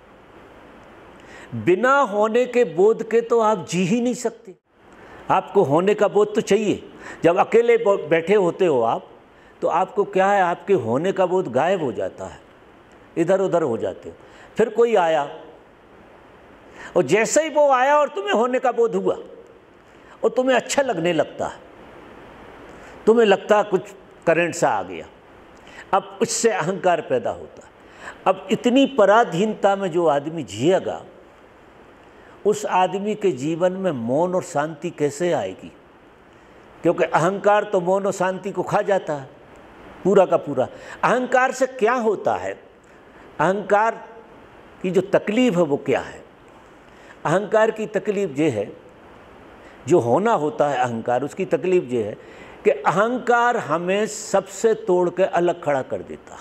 बिना होने के बोध के तो आप जी ही नहीं सकते। आपको होने का बोध तो चाहिए। जब अकेले बैठे होते हो आप, तो आपको क्या है, आपके होने का बोध गायब हो जाता है, इधर उधर हो जाते हो। फिर कोई आया, और जैसे ही वो आया और तुम्हें होने का बोध हुआ, और तुम्हें अच्छा लगने लगता है, तुम्हें लगता है कुछ करंट सा आ गया, अब उससे अहंकार पैदा होता है। अब इतनी पराधीनता में जो आदमी जिएगा, उस आदमी के जीवन में मौन और शांति कैसे आएगी? क्योंकि अहंकार तो मौन और शांति को खा जाता है पूरा का पूरा। अहंकार से क्या होता है? अहंकार की जो तकलीफ है वो क्या है? अहंकार की तकलीफ ये है, जो होना होता है अहंकार, उसकी तकलीफ ये है कि अहंकार हमें सबसे तोड़ के अलग खड़ा कर देता।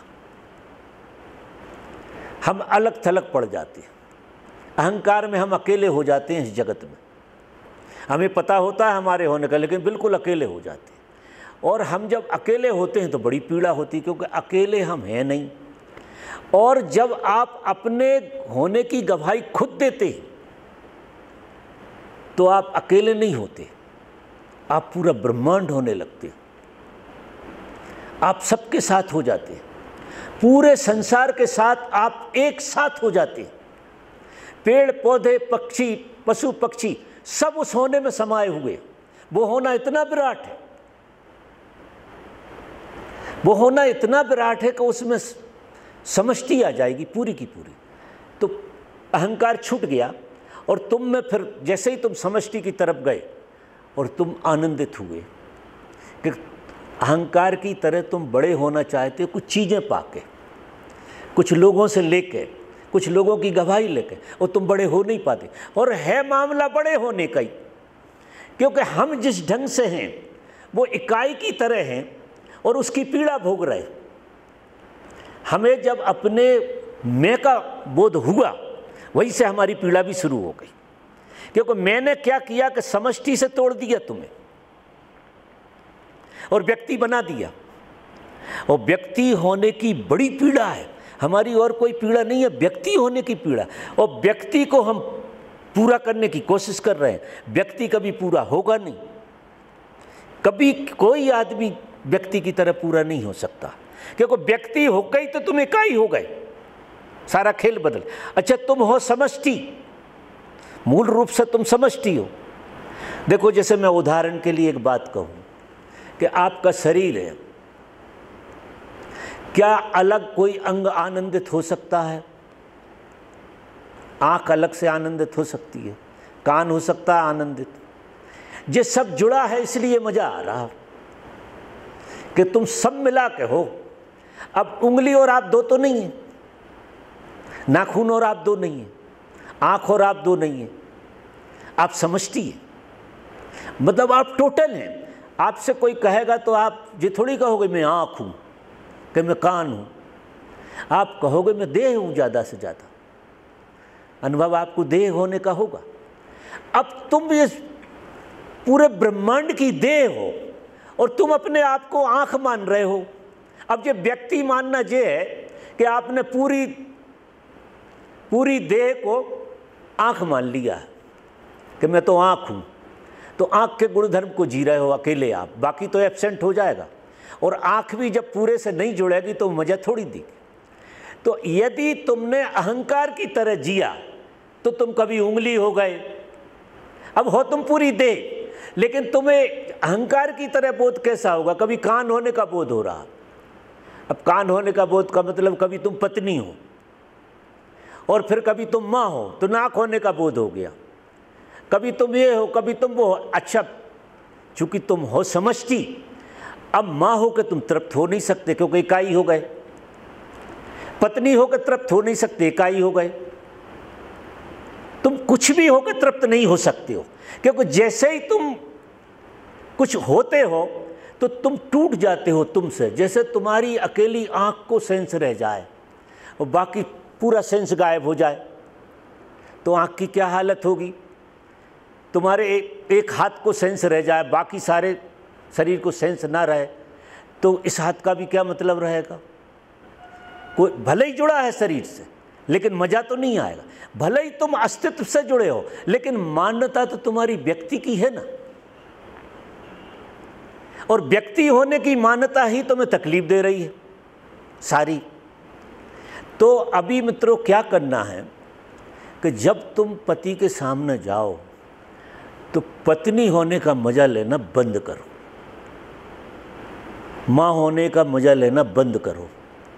हम अलग थलग पड़ जाते हैं। अहंकार में हम अकेले हो जाते हैं इस जगत में। हमें पता होता है हमारे होने का, लेकिन बिल्कुल अकेले हो जाते हैं। और हम जब अकेले होते हैं तो बड़ी पीड़ा होती है, क्योंकि अकेले हम हैं नहीं। और जब आप अपने होने की गवाही खुद देते हैं तो आप अकेले नहीं होते, आप पूरा ब्रह्मांड होने लगते। आप सबके साथ हो जाते हैं, पूरे संसार के साथ आप एक साथ हो जाते हैं। पेड़ पौधे, पक्षी, पशु पक्षी सब उस होने में समाये हुए। वो होना इतना विराट है, वो होना इतना विराट है कि उसमें समष्टि आ जाएगी पूरी की पूरी। तो अहंकार छूट गया, और तुम में फिर जैसे ही तुम समष्टि की तरफ गए और तुम आनंदित हुए कि अहंकार की तरह तुम बड़े होना चाहते हो, कुछ चीज़ें पाके, कुछ लोगों से लेके, कुछ लोगों की गवाही लेके, और तुम बड़े हो नहीं पाते। और है मामला बड़े होने का ही, क्योंकि हम जिस ढंग से हैं वो इकाई की तरह हैं और उसकी पीड़ा भोग रहे। हमें जब अपने मैं का बोध हुआ, वहीं से हमारी पीड़ा भी शुरू हो गई, क्योंकि मैंने क्या किया कि समष्टि से तोड़ दिया तुम्हें और व्यक्ति बना दिया। और व्यक्ति होने की बड़ी पीड़ा है हमारी, और कोई पीड़ा नहीं है, व्यक्ति होने की पीड़ा। और व्यक्ति को हम पूरा करने की कोशिश कर रहे हैं। व्यक्ति कभी पूरा होगा नहीं। कभी कोई आदमी व्यक्ति की तरह पूरा नहीं हो सकता, क्योंकि व्यक्ति हो गई तो तुम इकाई हो गए, सारा खेल बदल। अच्छा, तुम हो समष्टि, मूल रूप से तुम समष्टि हो। देखो, जैसे मैं उदाहरण के लिए एक बात कहूं कि आपका शरीर है, क्या अलग कोई अंग आनंदित हो सकता है? आंख अलग से आनंदित हो सकती है, कान हो सकता है आनंदित। ये सब जुड़ा है, इसलिए मजा आ रहा कि तुम सब मिला के हो। अब उंगली और आप दो तो नहीं है, नाखून और आप दो नहीं है, आंख और आप दो नहीं है, आप समष्टि है, मतलब आप टोटल हैं। आपसे कोई कहेगा तो आप ये थोड़ी कहोगे मैं आंख हूं कि मैं कान हूं, आप कहोगे मैं देह हूं। ज़्यादा से ज़्यादा अनुभव आपको देह होने का होगा। अब तुम ये पूरे ब्रह्मांड की देह हो और तुम अपने आप को आंख मान रहे हो। अब ये व्यक्ति मानना ये है कि आपने पूरी देह को आंख मान लिया कि मैं तो आंख हूं, तो आंख के गुणधर्म को जी रहे हो अकेले आप, बाकी तो एब्सेंट हो जाएगा। और आंख भी जब पूरे से नहीं जुड़ेगी तो मजा थोड़ी दी। तो यदि तुमने अहंकार की तरह जिया तो तुम कभी उंगली हो गए, अब हो तुम पूरी देह, लेकिन तुम्हें अहंकार की तरह बोध कैसा होगा? कभी कान होने का बोध हो रहा। अब कान होने का बोध का मतलब कभी तुम पत्नी हो और फिर कभी तुम माँ हो, तो नाक होने का बोध हो गया। कभी तुम ये हो, कभी तुम वो हो। अच्छा, चूंकि तुम हो समष्टि, अब माँ हो के तुम तृप्त हो नहीं सकते क्योंकि इकाई हो गए, पत्नी होकर तृप्त हो नहीं सकते, इकाई हो गए। तुम कुछ भी होकर तृप्त नहीं हो सकते हो, क्योंकि जैसे ही तुम कुछ होते हो तो तुम टूट जाते हो तुमसे। जैसे तुम्हारी अकेली आंख को सेंस रह जाए और बाकी पूरा सेंस गायब हो जाए तो आंख की क्या हालत होगी? तुम्हारे एक हाथ को सेंस रह जाए, बाकी सारे शरीर को सेंस ना रहे तो इस हाथ का भी क्या मतलब रहेगा? कोई भले ही जुड़ा है शरीर से लेकिन मजा तो नहीं आएगा। भले ही तुम अस्तित्व से जुड़े हो लेकिन मान्यता तो तुम्हारी व्यक्ति की है ना, और व्यक्ति होने की मान्यता ही तुम्हें तकलीफ दे रही है सारी। तो अभी मित्रों क्या करना है कि जब तुम पति के सामने जाओ तो पत्नी होने का मजा लेना बंद करो, माँ होने का मजा लेना बंद करो,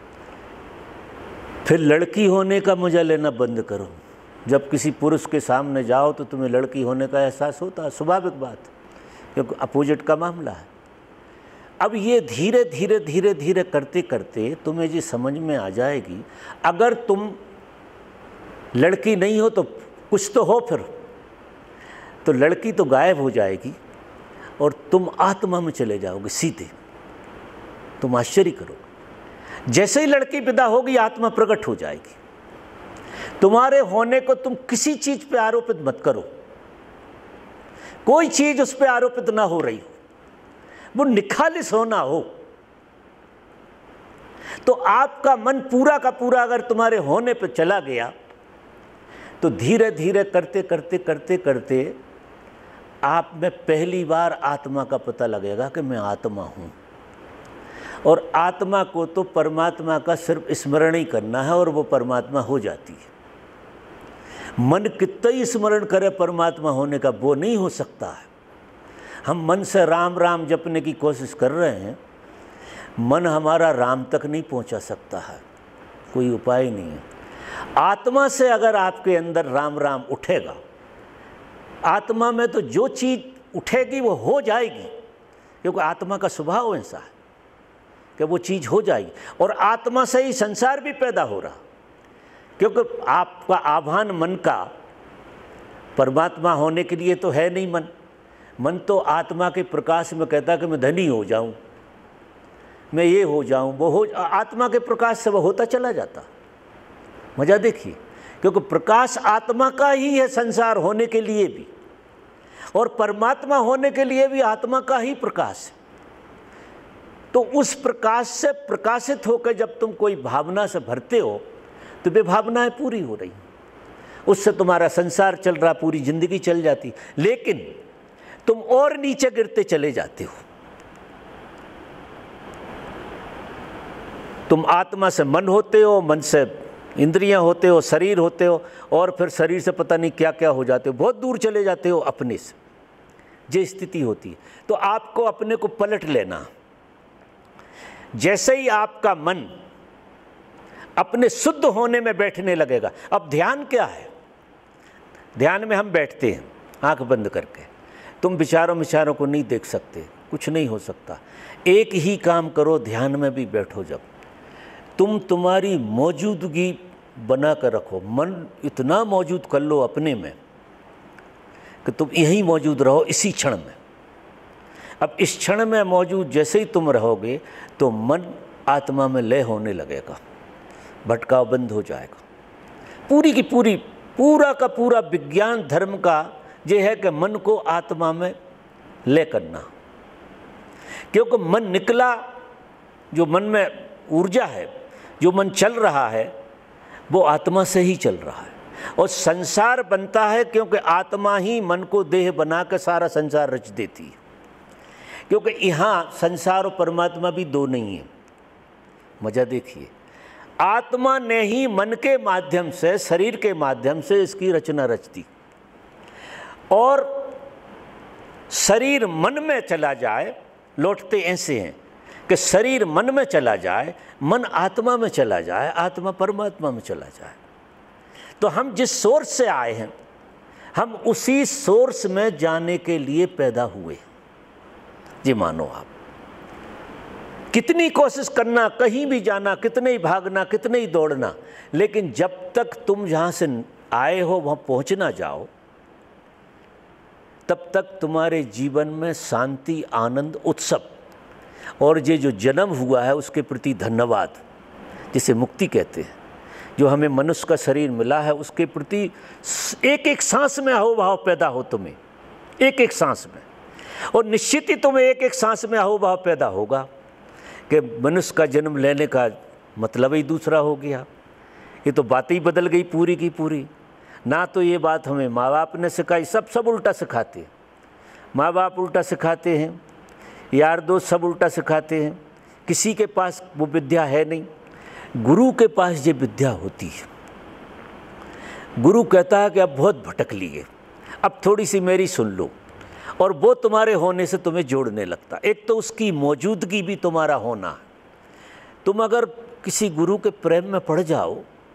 फिर लड़की होने का मजा लेना बंद करो। जब किसी पुरुष के सामने जाओ तो तुम्हें लड़की होने का एहसास होता है, स्वाभाविक बात, क्योंकि अपोजिट का मामला है। अब ये धीरे धीरे धीरे धीरे करते करते तुम्हें ये समझ में आ जाएगी, अगर तुम लड़की नहीं हो तो कुछ तो हो, फिर तो लड़की तो गायब हो जाएगी और तुम आत्मा में चले जाओगे सीधे। तुम आश्चर्य करोगे, जैसे ही लड़की विदा होगी आत्मा प्रकट हो जाएगी। तुम्हारे होने को तुम किसी चीज पे आरोपित मत करो, कोई चीज उस पे आरोपित ना हो रही हो, वो निखालिस होना हो। तो आपका मन पूरा का पूरा अगर तुम्हारे होने पे चला गया तो धीरे धीरे करते करते करते करते आप में पहली बार आत्मा का पता लगेगा कि मैं आत्मा हूं। और आत्मा को तो परमात्मा का सिर्फ स्मरण ही करना है और वो परमात्मा हो जाती है। मन कितना ही स्मरण करे परमात्मा होने का, वो नहीं हो सकता है। हम मन से राम राम जपने की कोशिश कर रहे हैं, मन हमारा राम तक नहीं पहुंचा सकता है, कोई उपाय नहीं है। आत्मा से अगर आपके अंदर राम राम उठेगा, आत्मा में तो जो चीज़ उठेगी वो हो जाएगी, क्योंकि आत्मा का स्वभाव ऐसा है कि वो चीज़ हो जाएगी। और आत्मा से ही संसार भी पैदा हो रहा, क्योंकि आपका आह्वान मन का परमात्मा होने के लिए तो है नहीं। मन तो आत्मा के प्रकाश में कहता है कि मैं धनी हो जाऊं, मैं ये हो जाऊं, वो हो। आत्मा के प्रकाश से वो होता चला जाता। मजा देखिए, क्योंकि प्रकाश आत्मा का ही है संसार होने के लिए भी, और परमात्मा होने के लिए भी आत्मा का ही प्रकाश है। तो उस प्रकाश से प्रकाशित होकर जब तुम कोई भावना से भरते हो तो वे भावनाएं पूरी हो रही, उससे तुम्हारा संसार चल रहा, पूरी जिंदगी चल जाती, लेकिन तुम और नीचे गिरते चले जाते हो। तुम आत्मा से मन होते हो, मन से इंद्रियां होते हो, शरीर होते हो, और फिर शरीर से पता नहीं क्या क्या हो जाते हो, बहुत दूर चले जाते हो अपने से। ये स्थिति होती है। तो आपको अपने को पलट लेना। जैसे ही आपका मन अपने शुद्ध होने में बैठने लगेगा। अब ध्यान क्या है? ध्यान में हम बैठते हैं आंख बंद करके, तुम विचारों को नहीं देख सकते, कुछ नहीं हो सकता। एक ही काम करो, ध्यान में भी बैठो, जब तुम तुम्हारी मौजूदगी बना कर रखो, मन इतना मौजूद कर लो अपने में कि तुम यहीं मौजूद रहो इसी क्षण में। अब इस क्षण में मौजूद जैसे ही तुम रहोगे तो मन आत्मा में लय होने लगेगा, भटकाव बंद हो जाएगा। पूरी की पूरी, पूरा का पूरा विज्ञान धर्म का ये है कि मन को आत्मा में लय करना। क्योंकि मन निकला, जो मन में ऊर्जा है, जो मन चल रहा है, वो आत्मा से ही चल रहा है। और संसार बनता है क्योंकि आत्मा ही मन को देह बना के सारा संसार रच देती है। क्योंकि यहाँ संसार और परमात्मा भी दो नहीं है। मजा देखिए, आत्मा ने ही मन के माध्यम से, शरीर के माध्यम से इसकी रचना रच दी। और शरीर मन में चला जाए, लौटते ऐसे हैं कि शरीर मन में चला जाए, मन आत्मा में चला जाए, आत्मा परमात्मा में चला जाए। तो हम जिस सोर्स से आए हैं, हम उसी सोर्स में जाने के लिए पैदा हुए। जी मानो आप कितनी कोशिश करना, कहीं भी जाना, कितने ही भागना, कितने ही दौड़ना, लेकिन जब तक तुम जहाँ से आए हो वहाँ पहुँच ना जाओ, तब तक तुम्हारे जीवन में शांति, आनंद, उत्सव और ये जो जन्म हुआ है उसके प्रति धन्यवाद, जिसे मुक्ति कहते हैं, जो हमें मनुष्य का शरीर मिला है, उसके प्रति एक एक सांस में अहोभाव पैदा हो तुम्हें, एक एक सांस में। और निश्चित ही तुम्हें एक एक सांस में अहोभाव पैदा होगा कि मनुष्य का जन्म लेने का मतलब ही दूसरा हो गया। ये तो बात ही बदल गई पूरी की पूरी। ना तो ये बात हमें माँ बाप ने सिखाई, सब उल्टा सिखाते हैं। माँ बाप उल्टा सिखाते हैं, यार दोस्त सब उल्टा सिखाते हैं। किसी के पास वो विद्या है नहीं, गुरु के पास ये विद्या होती है। गुरु कहता है कि अब बहुत भटक लिए, अब थोड़ी सी मेरी सुन लो, और वो तुम्हारे होने से तुम्हें जोड़ने लगता। एक तो उसकी मौजूदगी भी तुम्हारा होना है। तुम अगर किसी गुरु के प्रेम में पड़ जाओ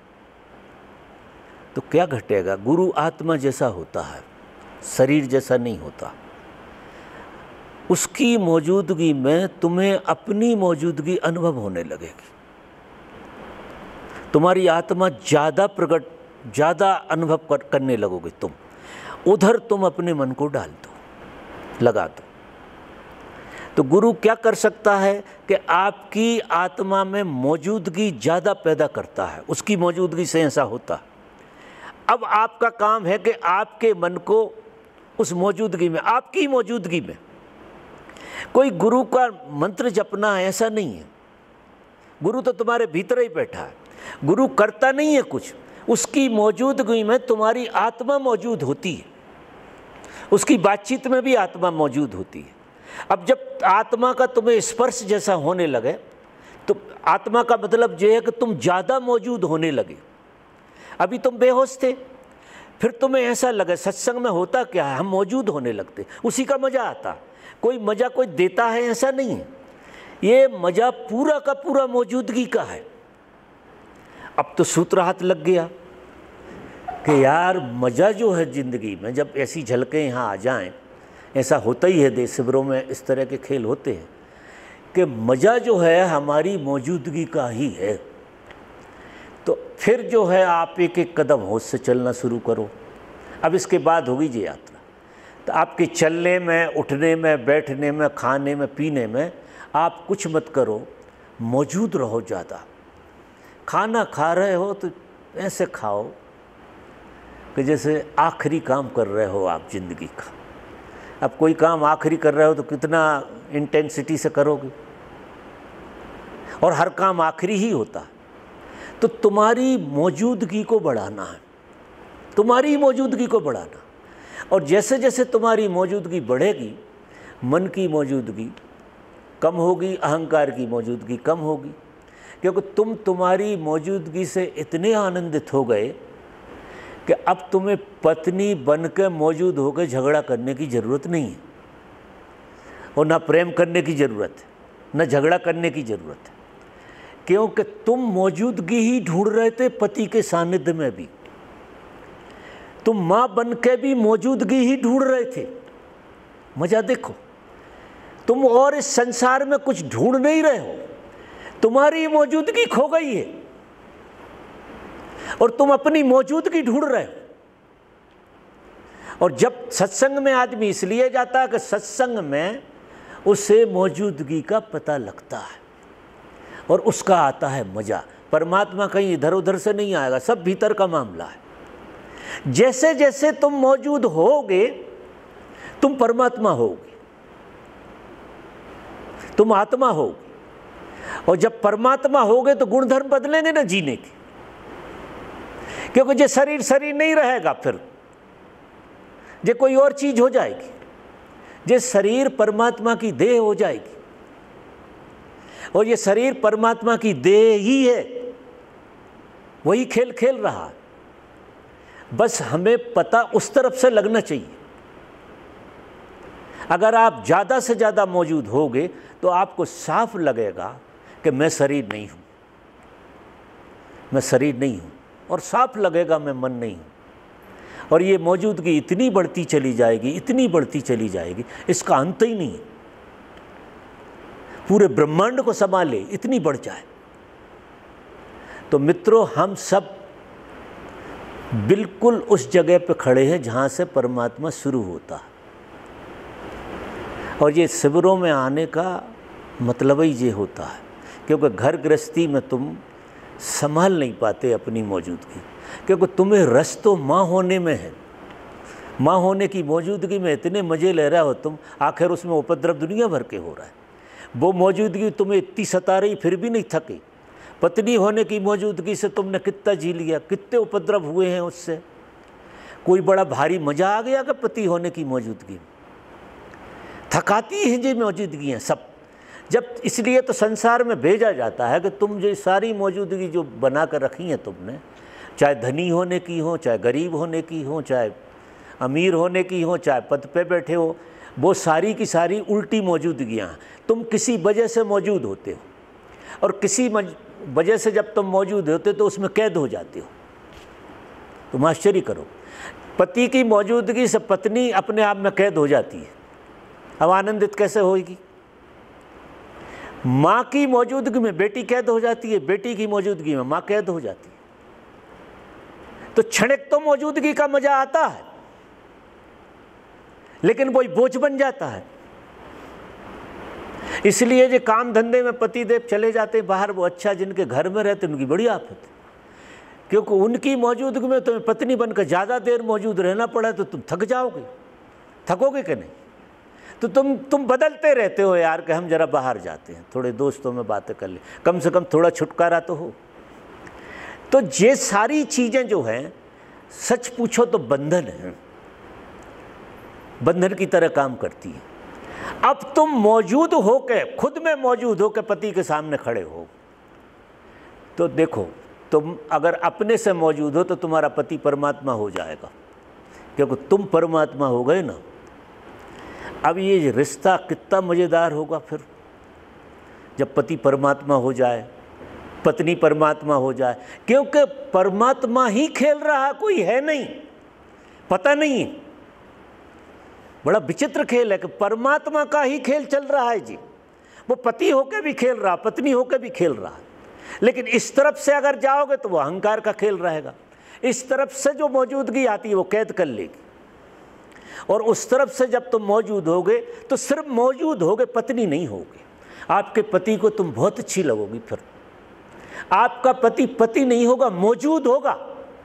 तो क्या घटेगा? गुरु आत्मा जैसा होता है, शरीर जैसा नहीं होता। उसकी मौजूदगी में तुम्हें अपनी मौजूदगी अनुभव होने लगेगी। तुम्हारी आत्मा ज़्यादा प्रकट, ज़्यादा अनुभव करने लगोगे तुम। उधर तुम अपने मन को डाल दो, लगा दो। तो गुरु क्या कर सकता है कि आपकी आत्मा में मौजूदगी ज़्यादा पैदा करता है, उसकी मौजूदगी से ऐसा होता है। अब आपका काम है कि आपके मन को उस मौजूदगी में, आपकी मौजूदगी में, कोई गुरु का मंत्र जपना है ऐसा नहीं है। गुरु तो तुम्हारे भीतर ही बैठा है। गुरु करता नहीं है कुछ, उसकी मौजूदगी में तुम्हारी आत्मा मौजूद होती है, उसकी बातचीत में भी आत्मा मौजूद होती है। अब जब आत्मा का तुम्हें स्पर्श जैसा होने लगे तो आत्मा का मतलब यह है कि तुम ज़्यादा मौजूद होने लगे। अभी तुम बेहोश थे, फिर तुम्हें ऐसा लगे, सत्संग में होता क्या है, हम मौजूद होने लगते, उसी का मज़ा आता। कोई मज़ा कोई देता है ऐसा नहीं है, ये मज़ा पूरा का पूरा मौजूदगी का है। अब तो सूत्र हाथ लग गया कि यार मज़ा जो है ज़िंदगी में, जब ऐसी झलकें यहाँ आ जाएं, ऐसा होता ही है, देश शिविरों में इस तरह के खेल होते हैं कि मज़ा जो है हमारी मौजूदगी का ही है। तो फिर जो है आप एक एक कदम होश से चलना शुरू करो। अब इसके बाद होगी ये यात्रा। तो आपके चलने में, उठने में, बैठने में, खाने में, पीने में आप कुछ मत करो, मौजूद रहो ज़्यादा। खाना खा रहे हो तो ऐसे खाओ कि जैसे आखिरी काम कर रहे हो आप ज़िंदगी का। अब कोई काम आखिरी कर रहे हो तो कितना इंटेंसिटी से करोगे, और हर काम आखिरी ही होता है। तो तुम्हारी मौजूदगी को बढ़ाना है, तुम्हारी मौजूदगी को बढ़ाना। और जैसे जैसे तुम्हारी मौजूदगी बढ़ेगी, मन की मौजूदगी कम होगी, अहंकार की मौजूदगी कम होगी। क्योंकि तुम तुम्हारी मौजूदगी से इतने आनंदित हो गए कि अब तुम्हें पत्नी बनकर मौजूद होकर झगड़ा करने की ज़रूरत नहीं है, और ना प्रेम करने की ज़रूरत है, ना झगड़ा करने की ज़रूरत है, क्योंकि तुम मौजूदगी ही ढूंढ रहे थे पति के सानिध्य में भी। तुम माँ बन के भी मौजूदगी ही ढूंढ रहे थे। मज़ा देखो, तुम और इस संसार में कुछ ढूंढ नहीं रहे हो, तुम्हारी मौजूदगी खो गई है और तुम अपनी मौजूदगी ढूंढ रहे हो। और जब सत्संग में आदमी इसलिए जाता है कि सत्संग में उसे मौजूदगी का पता लगता है और उसका आता है मज़ा। परमात्मा कहीं इधर उधर से नहीं आएगा, सब भीतर का मामला है। जैसे जैसे तुम मौजूद होगे तुम परमात्मा होगे, तुम आत्मा होगे, और जब परमात्मा होगे तो गुणधर्म बदलेंगे ना जीने के, क्योंकि ये शरीर शरीर नहीं रहेगा, फिर ये कोई और चीज हो जाएगी। ये शरीर परमात्मा की देह हो जाएगी, और ये शरीर परमात्मा की देह ही है, वही खेल खेल रहा है। बस हमें पता उस तरफ से लगना चाहिए। अगर आप ज़्यादा से ज़्यादा मौजूद होगे तो आपको साफ लगेगा कि मैं शरीर नहीं हूँ, मैं शरीर नहीं हूँ, और साफ लगेगा मैं मन नहीं हूँ। और ये मौजूदगी इतनी बढ़ती चली जाएगी, इतनी बढ़ती चली जाएगी, इसका अंत ही नहीं। पूरे ब्रह्मांड को संभाले इतनी बढ़ जाए। तो मित्रों, हम सब बिल्कुल उस जगह पे खड़े हैं जहाँ से परमात्मा शुरू होता है। और ये शिविरों में आने का मतलब ही ये होता है, क्योंकि घर गृहस्थी में तुम संभाल नहीं पाते अपनी मौजूदगी, क्योंकि तुम्हें रस तो माँ होने में है। माँ होने की मौजूदगी में इतने मज़े ले रहे हो तुम, आखिर उसमें उपद्रव दुनिया भर के हो रहा है। वो मौजूदगी तुम्हें इतनी सता रही फिर भी नहीं थकी। पत्नी होने की मौजूदगी से तुमने कितना जी लिया, कितने उपद्रव हुए हैं उससे। कोई बड़ा भारी मज़ा आ गया कि पति होने की मौजूदगी थकाती है ये मौजूदगियाँ सब। जब इसलिए तो संसार में भेजा जाता है कि तुम जो सारी मौजूदगी जो बना कर रखी है तुमने, चाहे धनी होने की हो, चाहे गरीब होने की हो, चाहे अमीर होने की हो, चाहे पद पे बैठे हो, वो सारी की सारी उल्टी मौजूदगियाँ हैं। तुम किसी वजह से मौजूद होते हो, और किसी वजह से जब तुम मौजूद होते तो उसमें कैद हो जाते हो। तुम आश्चर्य करो, पति की मौजूदगी से पत्नी अपने आप में कैद हो जाती है। अब आनंदित कैसे होगी? माँ की मौजूदगी में बेटी कैद हो जाती है, बेटी की मौजूदगी में माँ कैद हो जाती है। तो क्षणिक तो मौजूदगी का मजा आता है, लेकिन वही बोझ बन जाता है। इसलिए जो काम धंधे में पतिदेव चले जाते बाहर, वो अच्छा जिनके घर में रहते उनकी बड़ी आफत है, क्योंकि उनकी मौजूदगी में तुम्हें पत्नी बनकर ज़्यादा देर मौजूद रहना पड़ा तो तुम थक जाओगे। थकोगे कि नहीं? तो तुम बदलते रहते हो यार कि हम जरा बाहर जाते हैं, थोड़े दोस्तों में बातें कर ले, कम से कम थोड़ा छुटकारा तो हो। तो ये सारी चीज़ें जो हैं सच पूछो तो बंधन है, बंधन की तरह काम करती है। अब तुम मौजूद होके, खुद में मौजूद होके पति के सामने खड़े हो, तो देखो तुम अगर अपने से मौजूद हो तो तुम्हारा पति परमात्मा हो जाएगा, क्योंकि तुम परमात्मा हो गए ना। अब ये रिश्ता कितना मज़ेदार होगा फिर, जब पति परमात्मा हो जाए, पत्नी परमात्मा हो जाए, क्योंकि परमात्मा ही खेल रहा, कोई है नहीं, पता नहीं। बड़ा विचित्र खेल है कि परमात्मा का ही खेल चल रहा है जी। वो पति होकर भी खेल रहा, पत्नी होकर भी खेल रहा, लेकिन इस तरफ से अगर जाओगे तो वो अहंकार का खेल रहेगा। इस तरफ से जो मौजूदगी आती है वो कैद कर लेगी, और उस तरफ से जब तुम मौजूद होगे तो सिर्फ मौजूद होगे, पत्नी नहीं होगे। आपके पति को तुम बहुत अच्छी लगोगी। फिर आपका पति पति नहीं होगा, मौजूद होगा,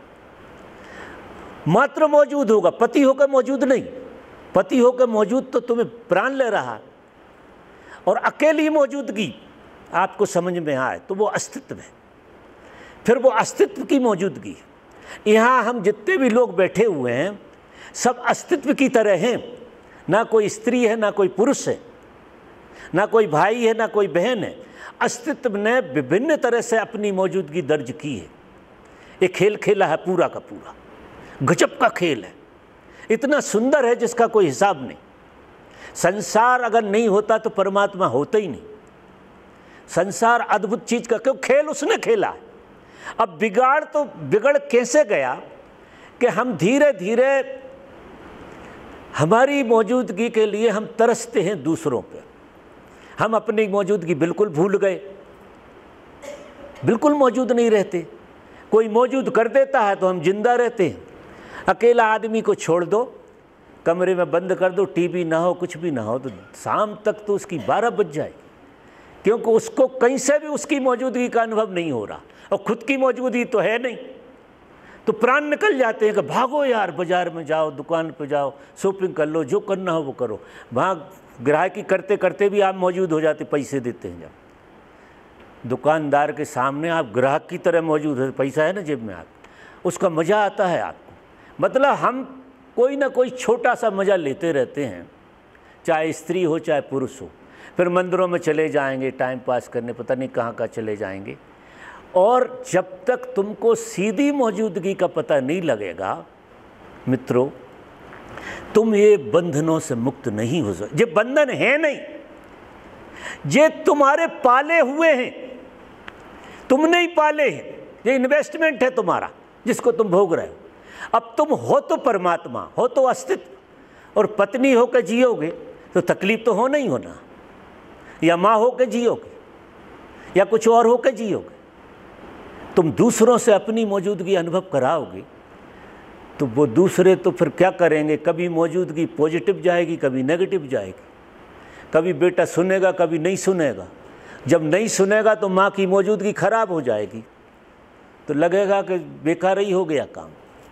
मात्र मौजूद होगा, पति होकर मौजूद नहीं। पति होकर मौजूद तो तुम्हें प्राण ले रहा है, और अकेली मौजूदगी आपको समझ में आए तो वो अस्तित्व है। फिर वो अस्तित्व की मौजूदगी। यहाँ हम जितने भी लोग बैठे हुए हैं सब अस्तित्व की तरह हैं, ना कोई स्त्री है ना कोई पुरुष है, ना कोई भाई है, ना कोई बहन है। अस्तित्व ने विभिन्न तरह से अपनी मौजूदगी दर्ज की है। एक खेल खेला है पूरा का पूरा, गजब का खेल है, इतना सुंदर है जिसका कोई हिसाब नहीं। संसार अगर नहीं होता तो परमात्मा होता ही नहीं। संसार अद्भुत चीज का, क्यों खेल उसने खेला है। अब बिगड़ कैसे गया कि हम धीरे धीरे हमारी मौजूदगी के लिए हम तरसते हैं दूसरों पे। हम अपनी मौजूदगी बिल्कुल भूल गए, बिल्कुल मौजूद नहीं रहते। कोई मौजूद कर देता है तो हम जिंदा रहते हैं। अकेला आदमी को छोड़ दो, कमरे में बंद कर दो, टीवी ना हो, कुछ भी ना हो, तो शाम तक तो उसकी 12 बज जाए, क्योंकि उसको कहीं से भी उसकी मौजूदगी का अनुभव नहीं हो रहा और खुद की मौजूदगी तो है नहीं। तो प्राण निकल जाते हैं कि भागो यार, बाजार में जाओ, दुकान पे जाओ, शॉपिंग कर लो, जो करना हो वो करो। वहाँ ग्राहकी करते करते भी आप मौजूद हो जाते, पैसे देते हैं जब दुकानदार के सामने आप ग्राहक की तरह मौजूद है, पैसा है ना जेब में, आप उसका मज़ा आता है आपको। मतलब हम कोई ना कोई छोटा सा मज़ा लेते रहते हैं, चाहे स्त्री हो चाहे पुरुष हो। फिर मंदिरों में चले जाएंगे टाइम पास करने, पता नहीं कहाँ कहाँ चले जाएंगे। और जब तक तुमको सीधी मौजूदगी का पता नहीं लगेगा मित्रों, तुम ये बंधनों से मुक्त नहीं हो सकते। ये बंधन है नहीं, ये तुम्हारे पाले हुए हैं, तुमने ही पाले हैं। ये इन्वेस्टमेंट है तुम्हारा जिसको तुम भोग रहे हो। अब तुम हो तो परमात्मा, हो तो अस्तित्व, और पत्नी होकर जियोगे तो तकलीफ तो होना ही होना, या माँ होकर जियोगे या कुछ और होकर जियोगे। तुम दूसरों से अपनी मौजूदगी अनुभव कराओगे तो वो दूसरे तो फिर क्या करेंगे, कभी मौजूदगी पॉजिटिव जाएगी, कभी नेगेटिव जाएगी। कभी बेटा सुनेगा, कभी नहीं सुनेगा। जब नहीं सुनेगा तो माँ की मौजूदगी खराब हो जाएगी, तो लगेगा कि बेकार ही हो गया काम।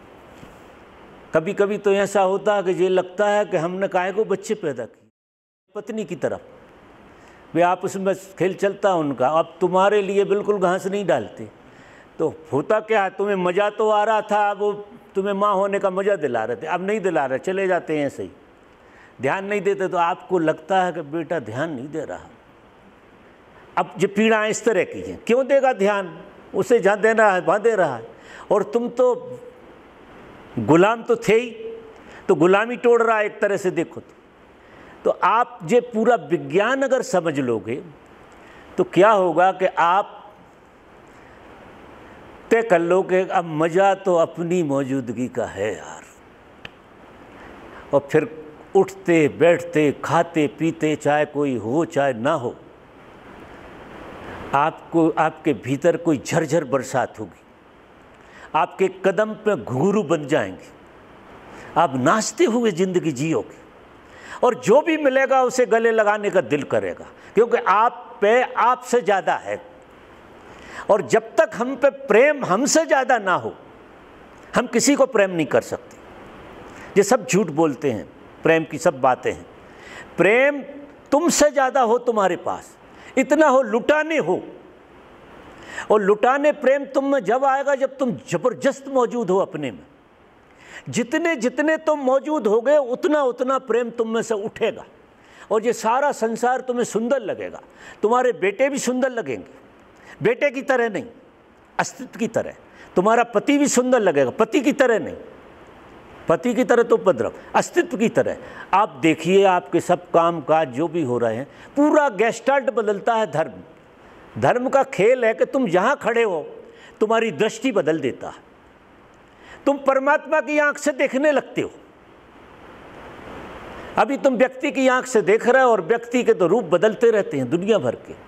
कभी कभी तो ऐसा होता है कि ये लगता है कि हमने काहे को बच्चे पैदा किए। पत्नी की तरफ वे आपस में खेल चलता उनका, अब तुम्हारे लिए बिल्कुल घास नहीं डालते। तो होता क्या है, तुम्हें मज़ा तो आ रहा था, वो तुम्हें माँ होने का मज़ा दिला रहे थे, अब नहीं दिला रहे, चले जाते हैं ऐसे ही, ध्यान नहीं देते। तो आपको लगता है कि बेटा ध्यान नहीं दे रहा। अब ये पीड़ाएँ इस तरह की हैं, क्यों देगा ध्यान, उसे जहाँ देना है वहाँ दे रहा है। और तुम तो गुलाम तो थे ही, तो गुलामी तोड़ रहा है एक तरह से देखो तो आप ये पूरा विज्ञान अगर समझ लोगे तो क्या होगा कि आप तय कर लो कि अब मज़ा तो अपनी मौजूदगी का है यार। और फिर उठते बैठते खाते पीते, चाहे कोई हो चाहे ना हो, आपको आपके भीतर कोई झरझर बरसात होगी, आपके कदम पे घुंघरू बन जाएंगे, आप नाचते हुए ज़िंदगी जियोगे और जो भी मिलेगा उसे गले लगाने का दिल करेगा, क्योंकि आप पे आपसे ज़्यादा है। और जब तक हम पे प्रेम हमसे ज़्यादा ना हो, हम किसी को प्रेम नहीं कर सकते। ये सब झूठ बोलते हैं, प्रेम की सब बातें हैं। प्रेम तुमसे ज़्यादा हो, तुम्हारे पास इतना हो, लुटाने हो। और लुटाने प्रेम तुम में जब आएगा जब तुम जबरदस्त मौजूद हो अपने में। जितने जितने तुम मौजूद हो गए उतना उतना प्रेम तुम में से उठेगा और ये सारा संसार तुम्हें सुंदर लगेगा। तुम्हारे बेटे भी सुंदर लगेंगे, बेटे की तरह नहीं, अस्तित्व की तरह। तुम्हारा पति भी सुंदर लगेगा, पति की तरह नहीं, पति की तरह तो उपद्रव, अस्तित्व की तरह। आप देखिए आपके सब काम काज जो भी हो रहे हैं, पूरा गेस्टाल्ट बदलता है धर्म। धर्म का खेल है कि तुम जहाँ खड़े हो तुम्हारी दृष्टि बदल देता है, तुम परमात्मा की आंख से देखने लगते हो। अभी तुम व्यक्ति की आंख से देख रहे हो और व्यक्ति के तो रूप बदलते रहते हैं दुनिया भर के,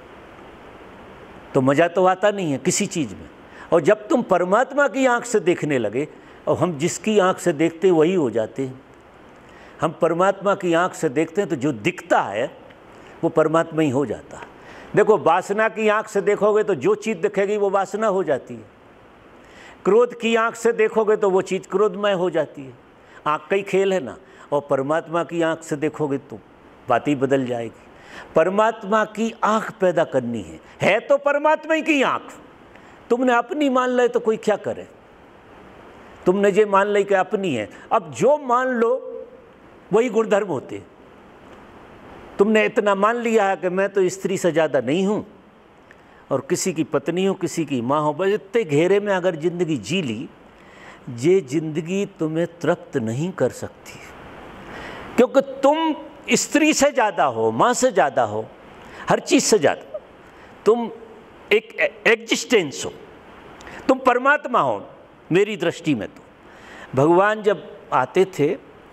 तो मज़ा तो आता नहीं है किसी चीज़ में। और जब तुम परमात्मा की आंख से देखने लगे, और हम जिसकी आंख से देखते वही हो जाते हैं। हम परमात्मा की आंख से देखते हैं तो जो दिखता है वो परमात्मा ही हो जाता है। देखो, वासना की आंख से देखोगे तो जो चीज़ दिखेगी वो वासना हो जाती है। क्रोध की आंख से देखोगे तो वो चीज़ क्रोधमय हो जाती है। आंख का ही खेल है ना। और परमात्मा की आंख से देखोगे तो बात ही बदल जाएगी। परमात्मा की आंख पैदा करनी है तो परमात्मा ही की आंख। तुमने अपनी मान ले तो कोई क्या करे, तुमने ये मान ली कि अपनी है। अब जो मान लो वही गुणधर्म होते हैं। तुमने इतना मान लिया है कि मैं तो स्त्री से ज़्यादा नहीं हूँ और किसी की पत्नी हूँ, किसी की माँ हूँ, बस इतने घेरे में अगर ज़िंदगी जी ली, ये ज़िंदगी तुम्हें तृप्त नहीं कर सकती, क्योंकि तुम स्त्री से ज़्यादा हो, माँ से ज़्यादा हो, हर चीज़ से ज़्यादा तुम एक एग्जिस्टेंस हो, तुम परमात्मा हो मेरी दृष्टि में। तो भगवान जब आते थे,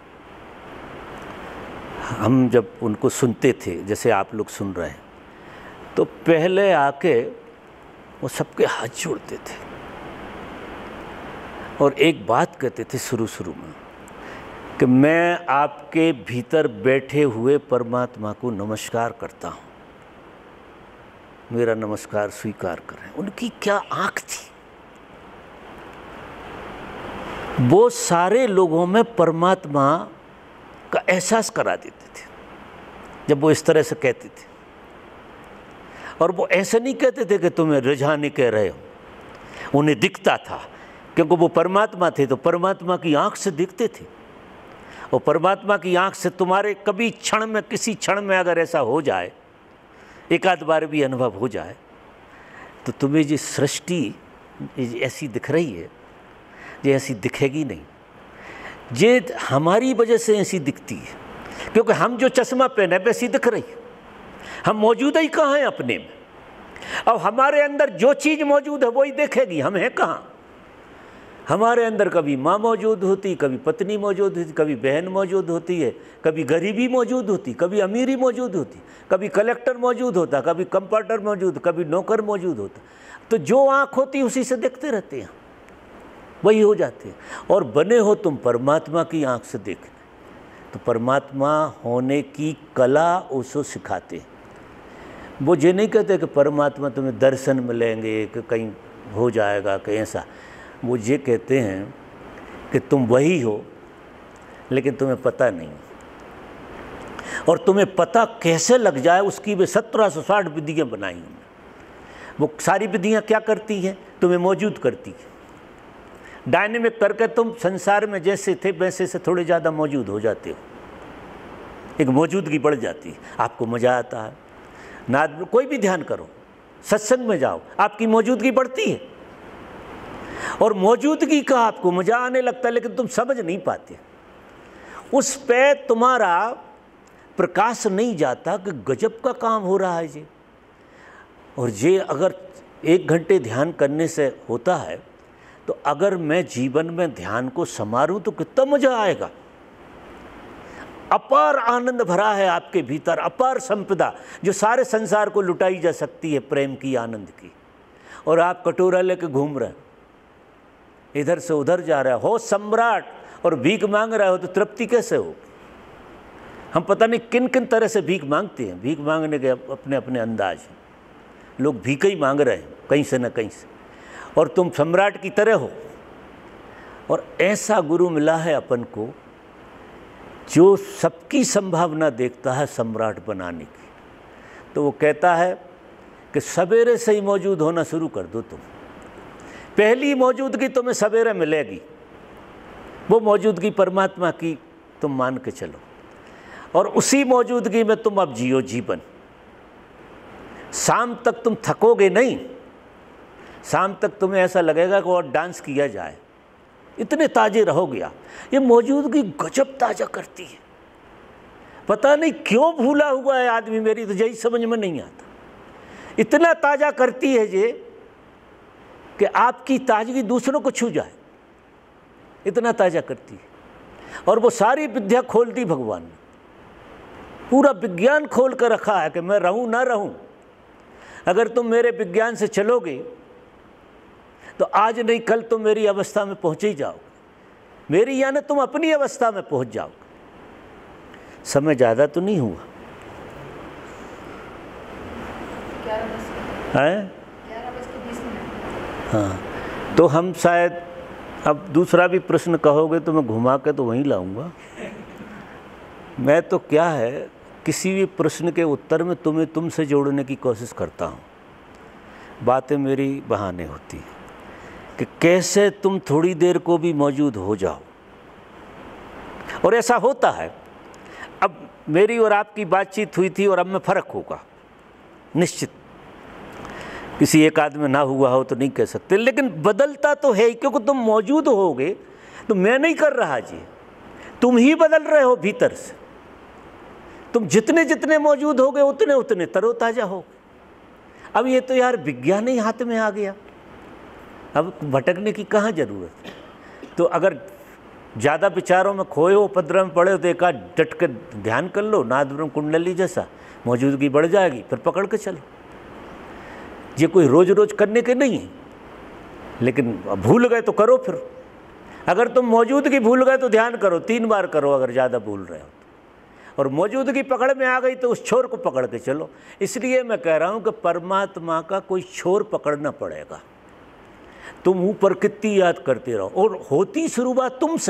हम जब उनको सुनते थे, जैसे आप लोग सुन रहे हैं, तो पहले आके वो सबके हाथ जोड़ते थे और एक बात कहते थे शुरू में कि मैं आपके भीतर बैठे हुए परमात्मा को नमस्कार करता हूँ, मेरा नमस्कार स्वीकार करें। उनकी क्या आँख थी, वो सारे लोगों में परमात्मा का एहसास करा देते थे जब वो इस तरह से कहते थे। और वो ऐसे नहीं कहते थे कि तुम्हें रिझाने कह रहे हो, उन्हें दिखता था, क्योंकि वो परमात्मा थे, तो परमात्मा की आँख से दिखते थे। और परमात्मा की आँख से तुम्हारे कभी क्षण में, किसी क्षण में अगर ऐसा हो जाए, एक आध बार भी अनुभव हो जाए, तो तुम्हें ये सृष्टि ऐसी दिख रही है, ये ऐसी दिखेगी नहीं, ये हमारी वजह से ऐसी दिखती है, क्योंकि हम जो चश्मा पहने वैसी दिख रही है। हम मौजूद ही कहाँ हैं अपने में, और हमारे अंदर जो चीज़ मौजूद है वही देखेगी, हम हैं कहाँ। हमारे अंदर कभी माँ मौजूद होती, कभी पत्नी मौजूद होती, कभी बहन मौजूद होती है, कभी गरीबी मौजूद होती, कभी अमीरी मौजूद होती, कभी कलेक्टर मौजूद होता, कभी कंपाउंडर मौजूद, कभी नौकर मौजूद होता। तो जो आँख होती उसी से देखते रहते हैं, वही हो जाते हैं। और बने हो तुम परमात्मा की आँख से देखने, तो परमात्मा होने की कला उसको सिखाते हैं। वो ये नहीं कहते कि परमात्मा तुम्हें दर्शन मिलेंगे, कि कहीं हो जाएगा, कि ऐसा। वो ये कहते हैं कि तुम वही हो, लेकिन तुम्हें पता नहीं, और तुम्हें पता कैसे लग जाए उसकी भी 1760 विधियाँ बनाई उन्होंने। वो सारी विधियाँ क्या करती हैं, तुम्हें मौजूद करती है, डायनेमिक करके तुम संसार में जैसे थे वैसे से थोड़े ज़्यादा मौजूद हो जाते हो, एक मौजूदगी बढ़ जाती है, आपको मज़ा आता है। नाद में कोई भी ध्यान करो, सत्संग में जाओ, आपकी मौजूदगी बढ़ती है, और मौजूदगी का आपको मज़ा आने लगता है, लेकिन तुम समझ नहीं पाते, उस पे तुम्हारा प्रकाश नहीं जाता कि गजब का काम हो रहा है ये। और ये अगर 1 घंटे ध्यान करने से होता है, तो अगर मैं जीवन में ध्यान को समारूं तो कितना मज़ा आएगा। अपार आनंद भरा है आपके भीतर, अपार संपदा जो सारे संसार को लुटाई जा सकती है, प्रेम की, आनंद की। और आप कटोरा लेके घूम रहे, इधर से उधर जा रहे हो सम्राट, और भीख मांग रहे हो, तो तृप्ति कैसे हो। हम पता नहीं किन किन तरह से भीख मांगते हैं, भीख मांगने के अपने अपने अंदाज हैं। लोग भीख ही मांग रहे हैं कहीं से न कहीं से, और तुम सम्राट की तरह हो। और ऐसा गुरु मिला है अपन को जो सबकी संभावना देखता है सम्राट बनाने की। तो वो कहता है कि सवेरे से ही मौजूद होना शुरू कर दो तुम। पहली मौजूदगी तुम्हें सवेरे मिलेगी, वो मौजूदगी परमात्मा की तुम मान के चलो, और उसी मौजूदगी में तुम अब जियो जीवन। शाम तक तुम थकोगे नहीं, शाम तक तुम्हें ऐसा लगेगा कि और डांस किया जाए, इतने ताजे रहोगे आप। ये मौजूदगी गजब ताज़ा करती है, पता नहीं क्यों भूला हुआ है आदमी, मेरी तो यही समझ में नहीं आता। इतना ताज़ा करती है ये कि आपकी ताजगी दूसरों को छू जाए, इतना ताज़ा करती है। और वो सारी विद्या खोल दी भगवान ने, पूरा विज्ञान खोल कर रखा है कि मैं रहूं ना रहूं। अगर तुम मेरे विज्ञान से चलोगे तो आज नहीं कल तुम मेरी अवस्था में पहुंच ही जाओगे, मेरी यानी तुम अपनी अवस्था में पहुंच जाओगे। समय ज़्यादा तो नहीं हुआ है? हाँ, तो हम शायद अब दूसरा भी प्रश्न कहोगे तो मैं घुमा के तो वहीं लाऊंगा। मैं तो क्या है, किसी भी प्रश्न के उत्तर में तुम्हें तुमसे जोड़ने की कोशिश करता हूँ। बातें मेरी बहाने होती हैं कि कैसे तुम थोड़ी देर को भी मौजूद हो जाओ। और ऐसा होता है, अब मेरी और आपकी बातचीत हुई थी और अब में फ़र्क होगा निश्चित, किसी एक आदमी में ना हुआ हो तो नहीं कह सकते, लेकिन बदलता तो है ही, क्योंकि तुम मौजूद होगे तो मैं नहीं कर रहा जी, तुम ही बदल रहे हो भीतर से। तुम जितने जितने मौजूद होगे उतने उतने तरोताज़ा हो। अब ये तो यार विज्ञान ही हाथ में आ गया, अब भटकने की कहाँ ज़रूरत है। तो अगर ज़्यादा विचारों में खोए हो, उपद्रव में पड़े हो, तो एक आध डट कर ध्यान कर लो, नाद ब्रह्म कुंडली जैसा, मौजूदगी बढ़ जाएगी, फिर पकड़ के चलो। ये कोई रोज़ रोज़ करने के नहीं है, लेकिन भूल गए तो करो फिर। अगर तुम मौजूदगी भूल गए तो ध्यान करो, 3 बार करो अगर ज़्यादा भूल रहे हो तो। और मौजूदगी पकड़ में आ गई तो उस छोर को पकड़ के चलो। इसलिए मैं कह रहा हूँ कि परमात्मा का कोई छोर पकड़ना पड़ेगा। तुम ऊपर कितनी याद करते रहो, और होती शुरुआत तुमसे।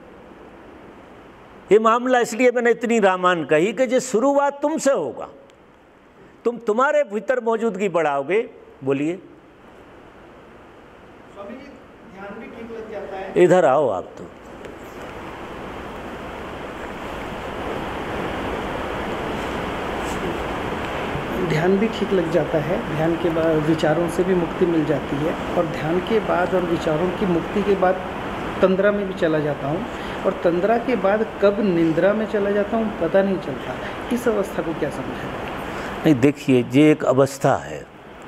ये मामला इसलिए मैंने इतनी रामायण कही कि ये शुरुआत तुमसे होगा। तुम तुम्हारे भीतर मौजूदगी बढ़ाओगे। बोलिए। स्वामी जी, ध्यान भी ठीक लग जाता है। इधर आओ आप तो। ध्यान भी ठीक लग जाता है, ध्यान के बाद विचारों से भी मुक्ति मिल जाती है, और ध्यान के बाद और विचारों की मुक्ति के बाद तंद्रा में भी चला जाता हूँ, और तंद्रा के बाद कब निंद्रा में चला जाता हूँ पता नहीं चलता। इस अवस्था को क्या समझें? नहीं, देखिए, ये एक अवस्था है,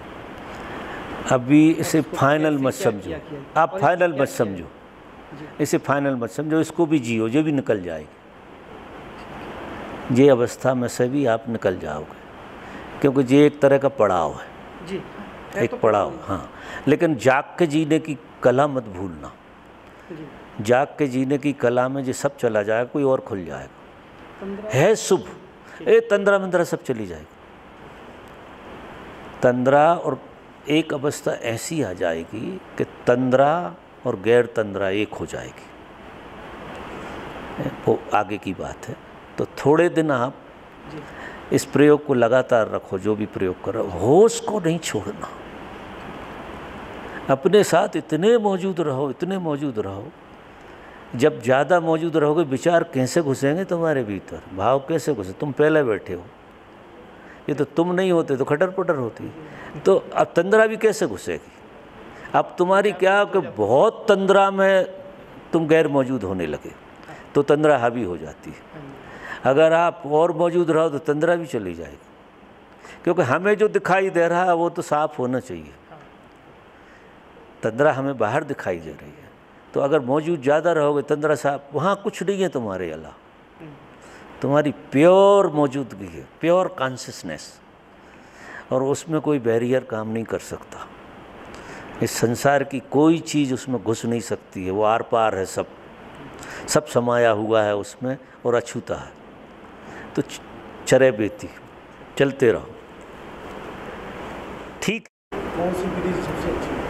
अभी इसे फाइनल मत समझो। आप फाइनल मत समझो, इसे फाइनल मत समझो, इसको भी जियो, ये भी निकल जाएगी। ये अवस्था में से भी आप निकल जाओगे, क्योंकि ये एक तरह का पड़ाव है जी, एक तो पड़ाव। हाँ, लेकिन जाग के जीने की कला मत भूलना। जी, जाग के जीने की कला में जो सब चला जाएगा, कोई और खुल जाएगा। तंद्रा है शुभ, ये तंद्रा मंद्रा सब चली जाएगी। तंद्रा, और एक अवस्था ऐसी आ जाएगी कि तंद्रा और गैर तंद्रा एक हो जाएगी, वो आगे की बात है। तो थोड़े दिन आप इस प्रयोग को लगातार रखो, जो भी प्रयोग करो, होश को नहीं छोड़ना। अपने साथ इतने मौजूद रहो, इतने मौजूद रहो। जब ज़्यादा मौजूद रहोगे, विचार कैसे घुसेंगे तुम्हारे भीतर, भाव कैसे घुसे। तुम पहले बैठे हो, ये तो तुम नहीं होते तो खटर पटर होती, तो अब तंद्रा भी कैसे घुसेगी। अब तुम्हारी क्या कि बहुत तंद्रा में तुम गैर मौजूद होने लगे, तो तंद्रा हावी हो जाती है। अगर आप और मौजूद रहो तो तंद्रा भी चली जाएगी, क्योंकि हमें जो दिखाई दे रहा है वो तो साफ होना चाहिए। तंद्रा हमें बाहर दिखाई दे रही है, तो अगर मौजूद ज़्यादा रहोगे, तंद्रा साफ, वहाँ कुछ नहीं है तुम्हारे अलावा, तुम्हारी प्योर मौजूदगी है, प्योर कॉन्शियसनेस, और उसमें कोई बैरियर काम नहीं कर सकता। इस संसार की कोई चीज़ उसमें घुस नहीं सकती है, वो आर पार है, सब समाया हुआ है उसमें, और अछूता है। तो चरे बेती चलते रहो। ठीक। कौन सी विधि सबसे अच्छी है?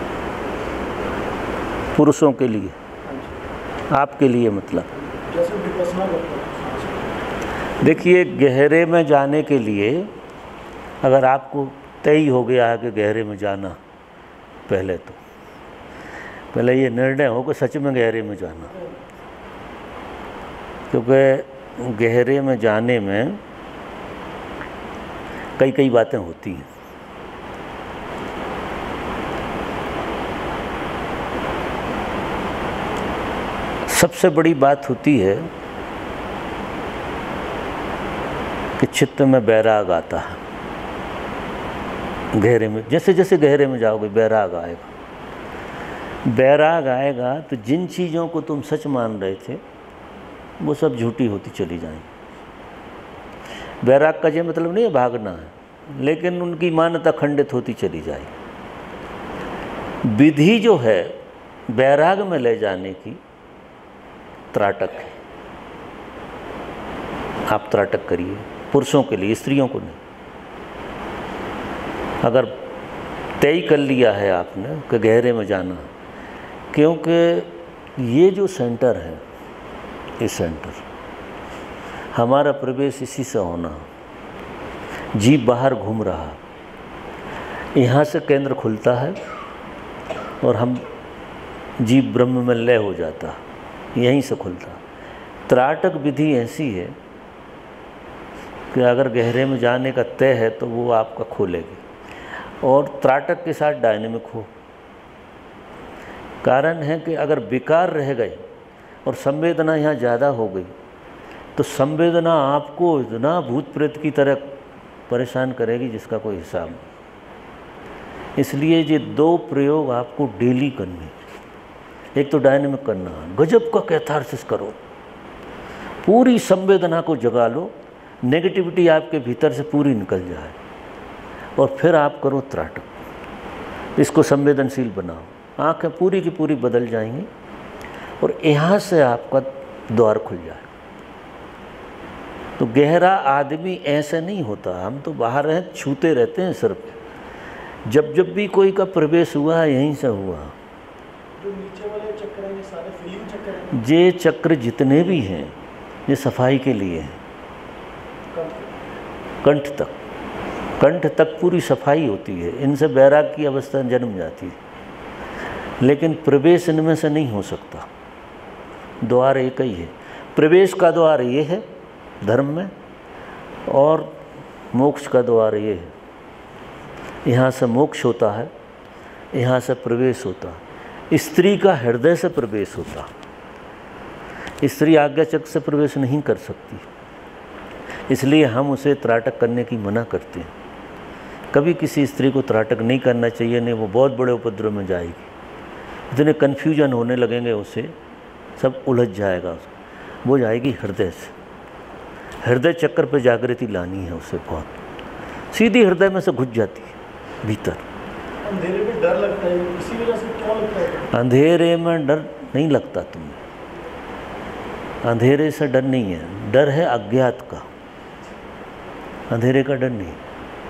पुरुषों के लिए, आपके लिए मतलब, जैसे विपश्यना करते हैं। देखिए, गहरे में जाने के लिए अगर आपको तय हो गया है कि गहरे में जाना, पहले ये निर्णय हो कि सच में गहरे में जाना, क्योंकि गहरे में जाने में कई बातें होती हैं। सबसे बड़ी बात होती है कि चित्त में बैराग आता है। गहरे में, जैसे जैसे गहरे में जाओगे बैराग आएगा। बैराग आएगा तो जिन चीज़ों को तुम सच मान रहे थे वो सब झूठी होती चली जाएंगी। बैराग का ये मतलब नहीं है भागना है, लेकिन उनकी मान्यता खंडित होती चली जाएगी। विधि जो है बैराग में ले जाने की, त्राटक है। आप त्राटक करिए, पुरुषों के लिए, स्त्रियों को नहीं। अगर तय कर लिया है आपने कि गहरे में जाना, क्योंकि ये जो सेंटर है, ये सेंटर हमारा प्रवेश इसी से होना। जीव बाहर घूम रहा, यहाँ से केंद्र खुलता है और हम जीव ब्रह्म में लय हो जाता, यहीं से खुलता। त्राटक विधि ऐसी है कि अगर गहरे में जाने का तय है तो वो आपका खोलेगी। और त्राटक के साथ डायनेमिक हो। कारण है कि अगर विकार रह गए और संवेदना यहाँ ज़्यादा हो गई तो संवेदना आपको इतना भूत प्रेत की तरह परेशान करेगी जिसका कोई हिसाब नहीं। इसलिए ये 2 प्रयोग आपको डेली करने। एक तो डायनेमिक करना, गजब का कैथारसिस करो, पूरी संवेदना को जगा लो, नेगेटिविटी आपके भीतर से पूरी निकल जाए, और फिर आप करो त्राटक। इसको संवेदनशील बनाओ, आँखें पूरी की पूरी बदल जाएंगी और यहाँ से आपका द्वार खुल जाए। तो गहरा आदमी ऐसे नहीं होता, हम तो बाहर हैं, छूते रहते हैं सिर्फ। जब भी कोई का प्रवेश हुआ है यहीं से हुआ। जो नीचे वाले चक्र हैं ये सारे फीलिंग चक्र हैं। ये चक्र जितने भी हैं ये सफाई के लिए हैं। कंठ तक पूरी सफाई होती है, इनसे बैराग की अवस्था जन्म जाती है, लेकिन प्रवेश इनमें से नहीं हो सकता। द्वार एक ही है। प्रवेश का द्वार ये है धर्म में, और मोक्ष का द्वार ये है। यहाँ से मोक्ष होता है, यहाँ से प्रवेश होता है। स्त्री का हृदय से प्रवेश होता, स्त्री आज्ञाचक्र से प्रवेश नहीं कर सकती, इसलिए हम उसे त्राटक करने की मना करते हैं। कभी किसी स्त्री को त्राटक नहीं करना चाहिए, नहीं वो बहुत बड़े उपद्रव में जाएगी। इतने कन्फ्यूजन होने लगेंगे, उसे सब उलझ जाएगा, वो जाएगी हृदय से। हृदय चक्र पे जागृति लानी है उसे, बहुत सीधी हृदय में से घुस जाती है भीतर। अंधेरे में डर लगता है, इसी वजह से क्यों लगता है? अंधेरे में डर नहीं लगता तुम्हें, अंधेरे से डर नहीं है, डर है अज्ञात का, अंधेरे का डर नहीं।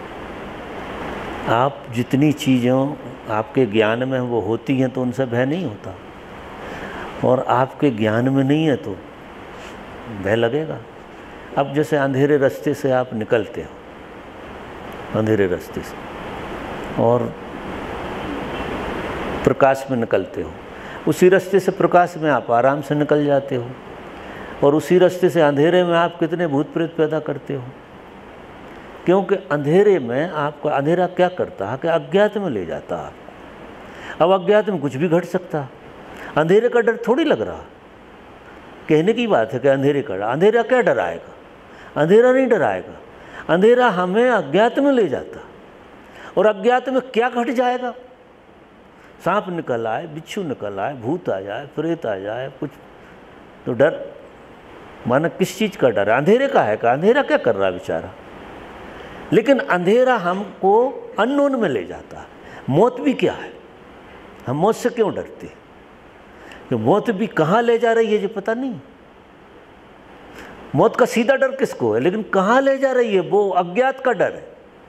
आप जितनी चीज़ों आपके ज्ञान में वो होती हैं तो उनसे भय नहीं होता, और आपके ज्ञान में नहीं है तो भय लगेगा। अब जैसे अंधेरे रास्ते से आप निकलते हो, अंधेरे रास्ते से, और प्रकाश में निकलते हो, उसी रास्ते से प्रकाश में आप आराम से निकल जाते हो, और उसी रास्ते से अंधेरे में आप कितने भूत प्रेत पैदा करते हो। क्योंकि अंधेरे में आपका अंधेरा क्या करता है कि अज्ञात में ले जाता है आपको। अब अज्ञात में कुछ भी घट सकता है, अंधेरे का डर थोड़ी लग रहा। कहने की बात है कि अंधेरे का, अंधेरा क्या डराएगा? अंधेरा नहीं डराएगा, अंधेरा हमें अज्ञात में ले जाता, और अज्ञात में क्या घट जाएगा? सांप निकल आए, बिच्छू निकल आए, भूत आ जाए, प्रेत आ जाए, कुछ तो डर माना किस चीज़ का डर है? अंधेरे का है का? अंधेरा क्या कर रहा है बेचारा? लेकिन अंधेरा हमको अननोन में ले जाता है। मौत भी क्या है? हम मौत से क्यों डरते हैं? कि मौत भी कहाँ ले जा रही है ये पता नहीं। मौत का सीधा डर किसको है, लेकिन कहाँ ले जा रही है वो अज्ञात का डर है।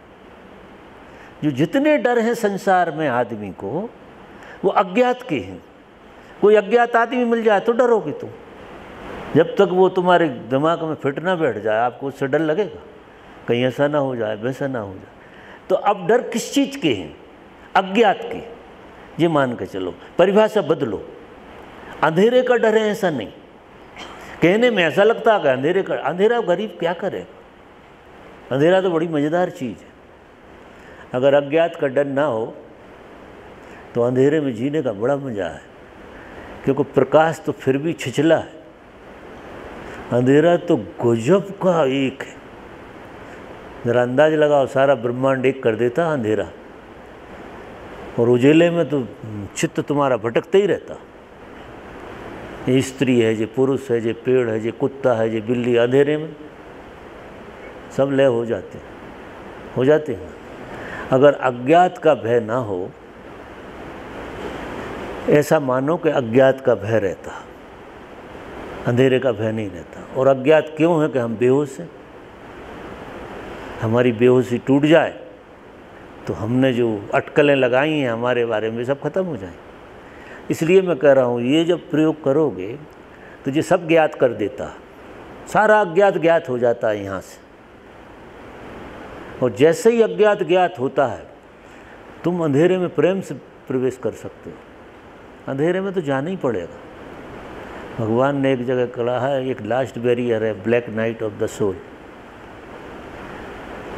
जो जितने डर हैं संसार में आदमी को, वो अज्ञात के हैं। कोई अज्ञात आदमी मिल जाए तो डरोगे तुम, जब तक वो तुम्हारे दिमाग में फिट ना बैठ जाए आपको उससे डर लगेगा, कहीं ऐसा ना हो जाए, वैसा ना हो जाए। तो अब डर किस चीज़ के हैं? अज्ञात के। ये मान के चलो, परिभाषा बदलो। अंधेरे का डर है ऐसा नहीं। कहने में ऐसा लगता है कि अंधेरे का, अंधेरा गरीब क्या करेगा? अंधेरा तो बड़ी मज़ेदार चीज़ है। अगर अज्ञात का डर ना हो तो अंधेरे में जीने का बड़ा मज़ा है, क्योंकि प्रकाश तो फिर भी छिछला है, अंधेरा तो गजब का एक है। ज़रा अंदाज लगाओ, सारा ब्रह्मांड एक कर देता अंधेरा, और उजेले में तो चित्त तुम्हारा भटकते ही रहता। ये स्त्री है, ये पुरुष है, ये पेड़ है, ये कुत्ता है, ये बिल्ली, अंधेरे में सब लय हो जाते हैं। अगर अज्ञात का भय ना हो, ऐसा मानो कि अज्ञात का भय रहता, अंधेरे का भय नहीं रहता। और अज्ञात क्यों है कि हम बेहोश हैं। हमारी बेहोशी टूट जाए तो हमने जो अटकलें लगाई हैं हमारे बारे में सब खत्म हो जाए। इसलिए मैं कह रहा हूँ, ये जब प्रयोग करोगे तो ये सब ज्ञात कर देता, सारा अज्ञात ज्ञात हो जाता है यहाँ से। और जैसे ही अज्ञात ज्ञात होता है, तुम अंधेरे में प्रेम से प्रवेश कर सकते हो। अंधेरे में तो जाना ही पड़ेगा। भगवान ने एक जगह कहा है, एक लास्ट बैरियर है, black night of the soul.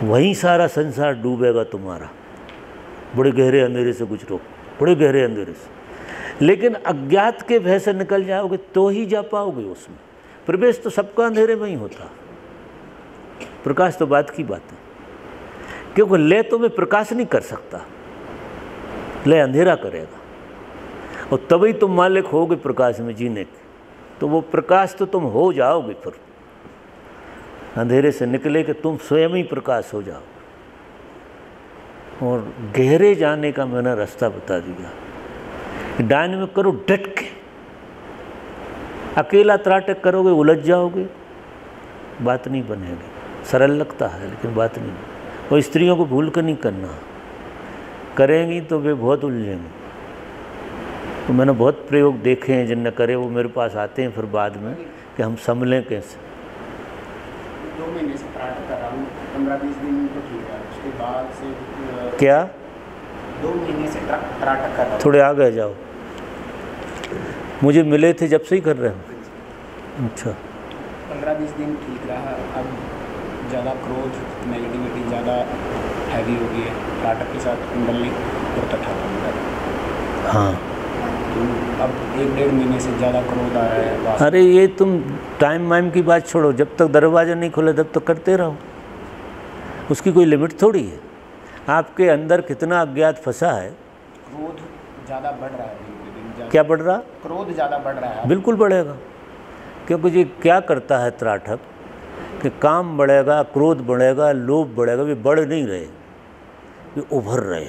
वहीं सारा संसार डूबेगा तुम्हारा, बड़े गहरे अंधेरे से गुजरो, बड़े गहरे अंधेरे से। लेकिन अज्ञात के भय से निकल जाओगे तो ही जा पाओगे उसमें। प्रवेश तो सबका अंधेरे में ही होता, प्रकाश तो बात की बात है, क्योंकि ले तो मैं प्रकाश नहीं कर सकता, ले अंधेरा करेगा, और तभी तुम मालिक होगे प्रकाश में जीने के। तो वो प्रकाश तो तुम हो जाओगे, फिर अंधेरे से निकले कि तुम स्वयं ही प्रकाश हो जाओ। और गहरे जाने का मैंने रास्ता बता दिया। डायनेमिक करो डट के, अकेला त्राटक करोगे उलझ जाओगे, बात नहीं बनेगी। सरल लगता है लेकिन बात नहीं। और स्त्रियों को भूल कर नहीं करना, करेंगी तो वे बहुत उलझेंगी। तो मैंने बहुत प्रयोग देखे हैं, जिनने करे वो मेरे पास आते हैं फिर बाद में कि हम संभलें कैसे। 2 महीने से त्राटक कर रहा हूँ, 15-20 दिन तो ठीक है, उसके बाद से क्या 2 महीने से त्राटक कर रहा हूँ। थोड़े आ गए जाओ, मुझे मिले थे जब से ही कर रहे हैं। अच्छा 15-20 दिन ठीक रहा, अब ज़्यादा क्रोध नेगेटिविटी ज़्यादा हैवी हो गई है, त्राटक के साथ कुंडली और तथा होता। हाँ, अब 1-1.5 महीने से ज़्यादा क्रोध आ रहा है। अरे ये तुम टाइम वाइम की बात छोड़ो, जब तक दरवाज़ा नहीं खुले तब तक करते रहो, उसकी कोई लिमिट थोड़ी है। आपके अंदर कितना अज्ञात फंसा है। क्रोध ज़्यादा बढ़ रहा है दिन दिन। क्या बढ़ रहा? क्रोध ज़्यादा बढ़ रहा है। बिल्कुल बढ़ेगा, क्योंकि ये क्या करता है त्राटक कि काम बढ़ेगा, क्रोध बढ़ेगा, लोभ बढ़ेगा, वे बढ़ नहीं रहे, वे उभर रहे।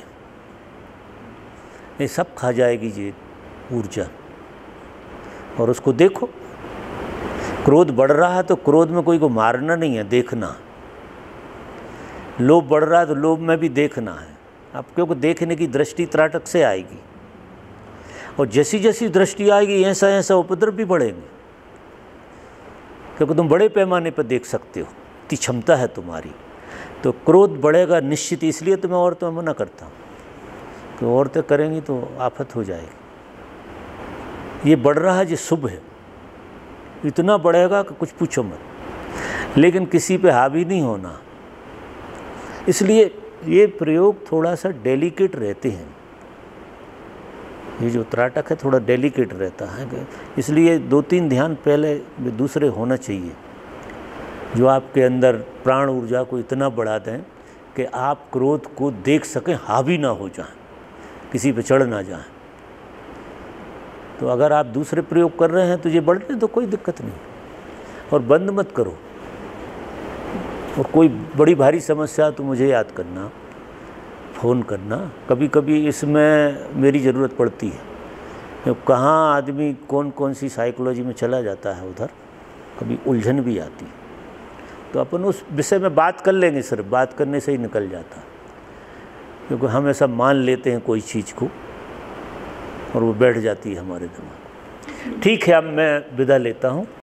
ये सब खा जाएगी ये ऊर्जा। और उसको देखो, क्रोध बढ़ रहा है तो क्रोध में कोई को मारना नहीं है, देखना। लोभ बढ़ रहा है तो लोभ में भी देखना है। आप क्योंकि देखने की दृष्टि त्राटक से आएगी, और जैसी जैसी दृष्टि आएगी ऐसा ऐसा उपद्रव भी बढ़ेंगे, क्योंकि तुम बड़े पैमाने पर देख सकते हो, इतनी क्षमता है तुम्हारी। तो क्रोध बढ़ेगा निश्चित। इसलिए तो मैं औरतों में मना करता हूँ कि औरतें करेंगी तो आफत हो जाएगी। ये बढ़ रहा है, ये शुभ है, इतना बढ़ेगा कि कुछ पूछो मत, लेकिन किसी पे हावी नहीं होना। इसलिए ये प्रयोग थोड़ा सा डेलिकेट रहते हैं। ये जो त्राटक है थोड़ा डेलिकेट रहता है, इसलिए 2-3 ध्यान पहले दूसरे होना चाहिए, जो आपके अंदर प्राण ऊर्जा को इतना बढ़ा दें कि आप क्रोध को देख सकें, हावी ना हो जाएं, किसी पे चढ़ ना जाएं। तो अगर आप दूसरे प्रयोग कर रहे हैं तो ये बढ़ने तो कोई दिक्कत नहीं, और बंद मत करो। और कोई बड़ी भारी समस्या तो मुझे याद करना, फ़ोन करना। कभी कभी इसमें मेरी ज़रूरत पड़ती है, तो कहाँ आदमी कौन कौन सी साइकोलॉजी में चला जाता है, उधर कभी उलझन भी आती है। तो अपन उस विषय में बात कर लेंगे, सिर्फ बात करने से ही निकल जाता है, क्योंकि हम ऐसा मान लेते हैं कोई चीज़ को और वो बैठ जाती है हमारे दिमाग। ठीक है, अब मैं विदा लेता हूँ।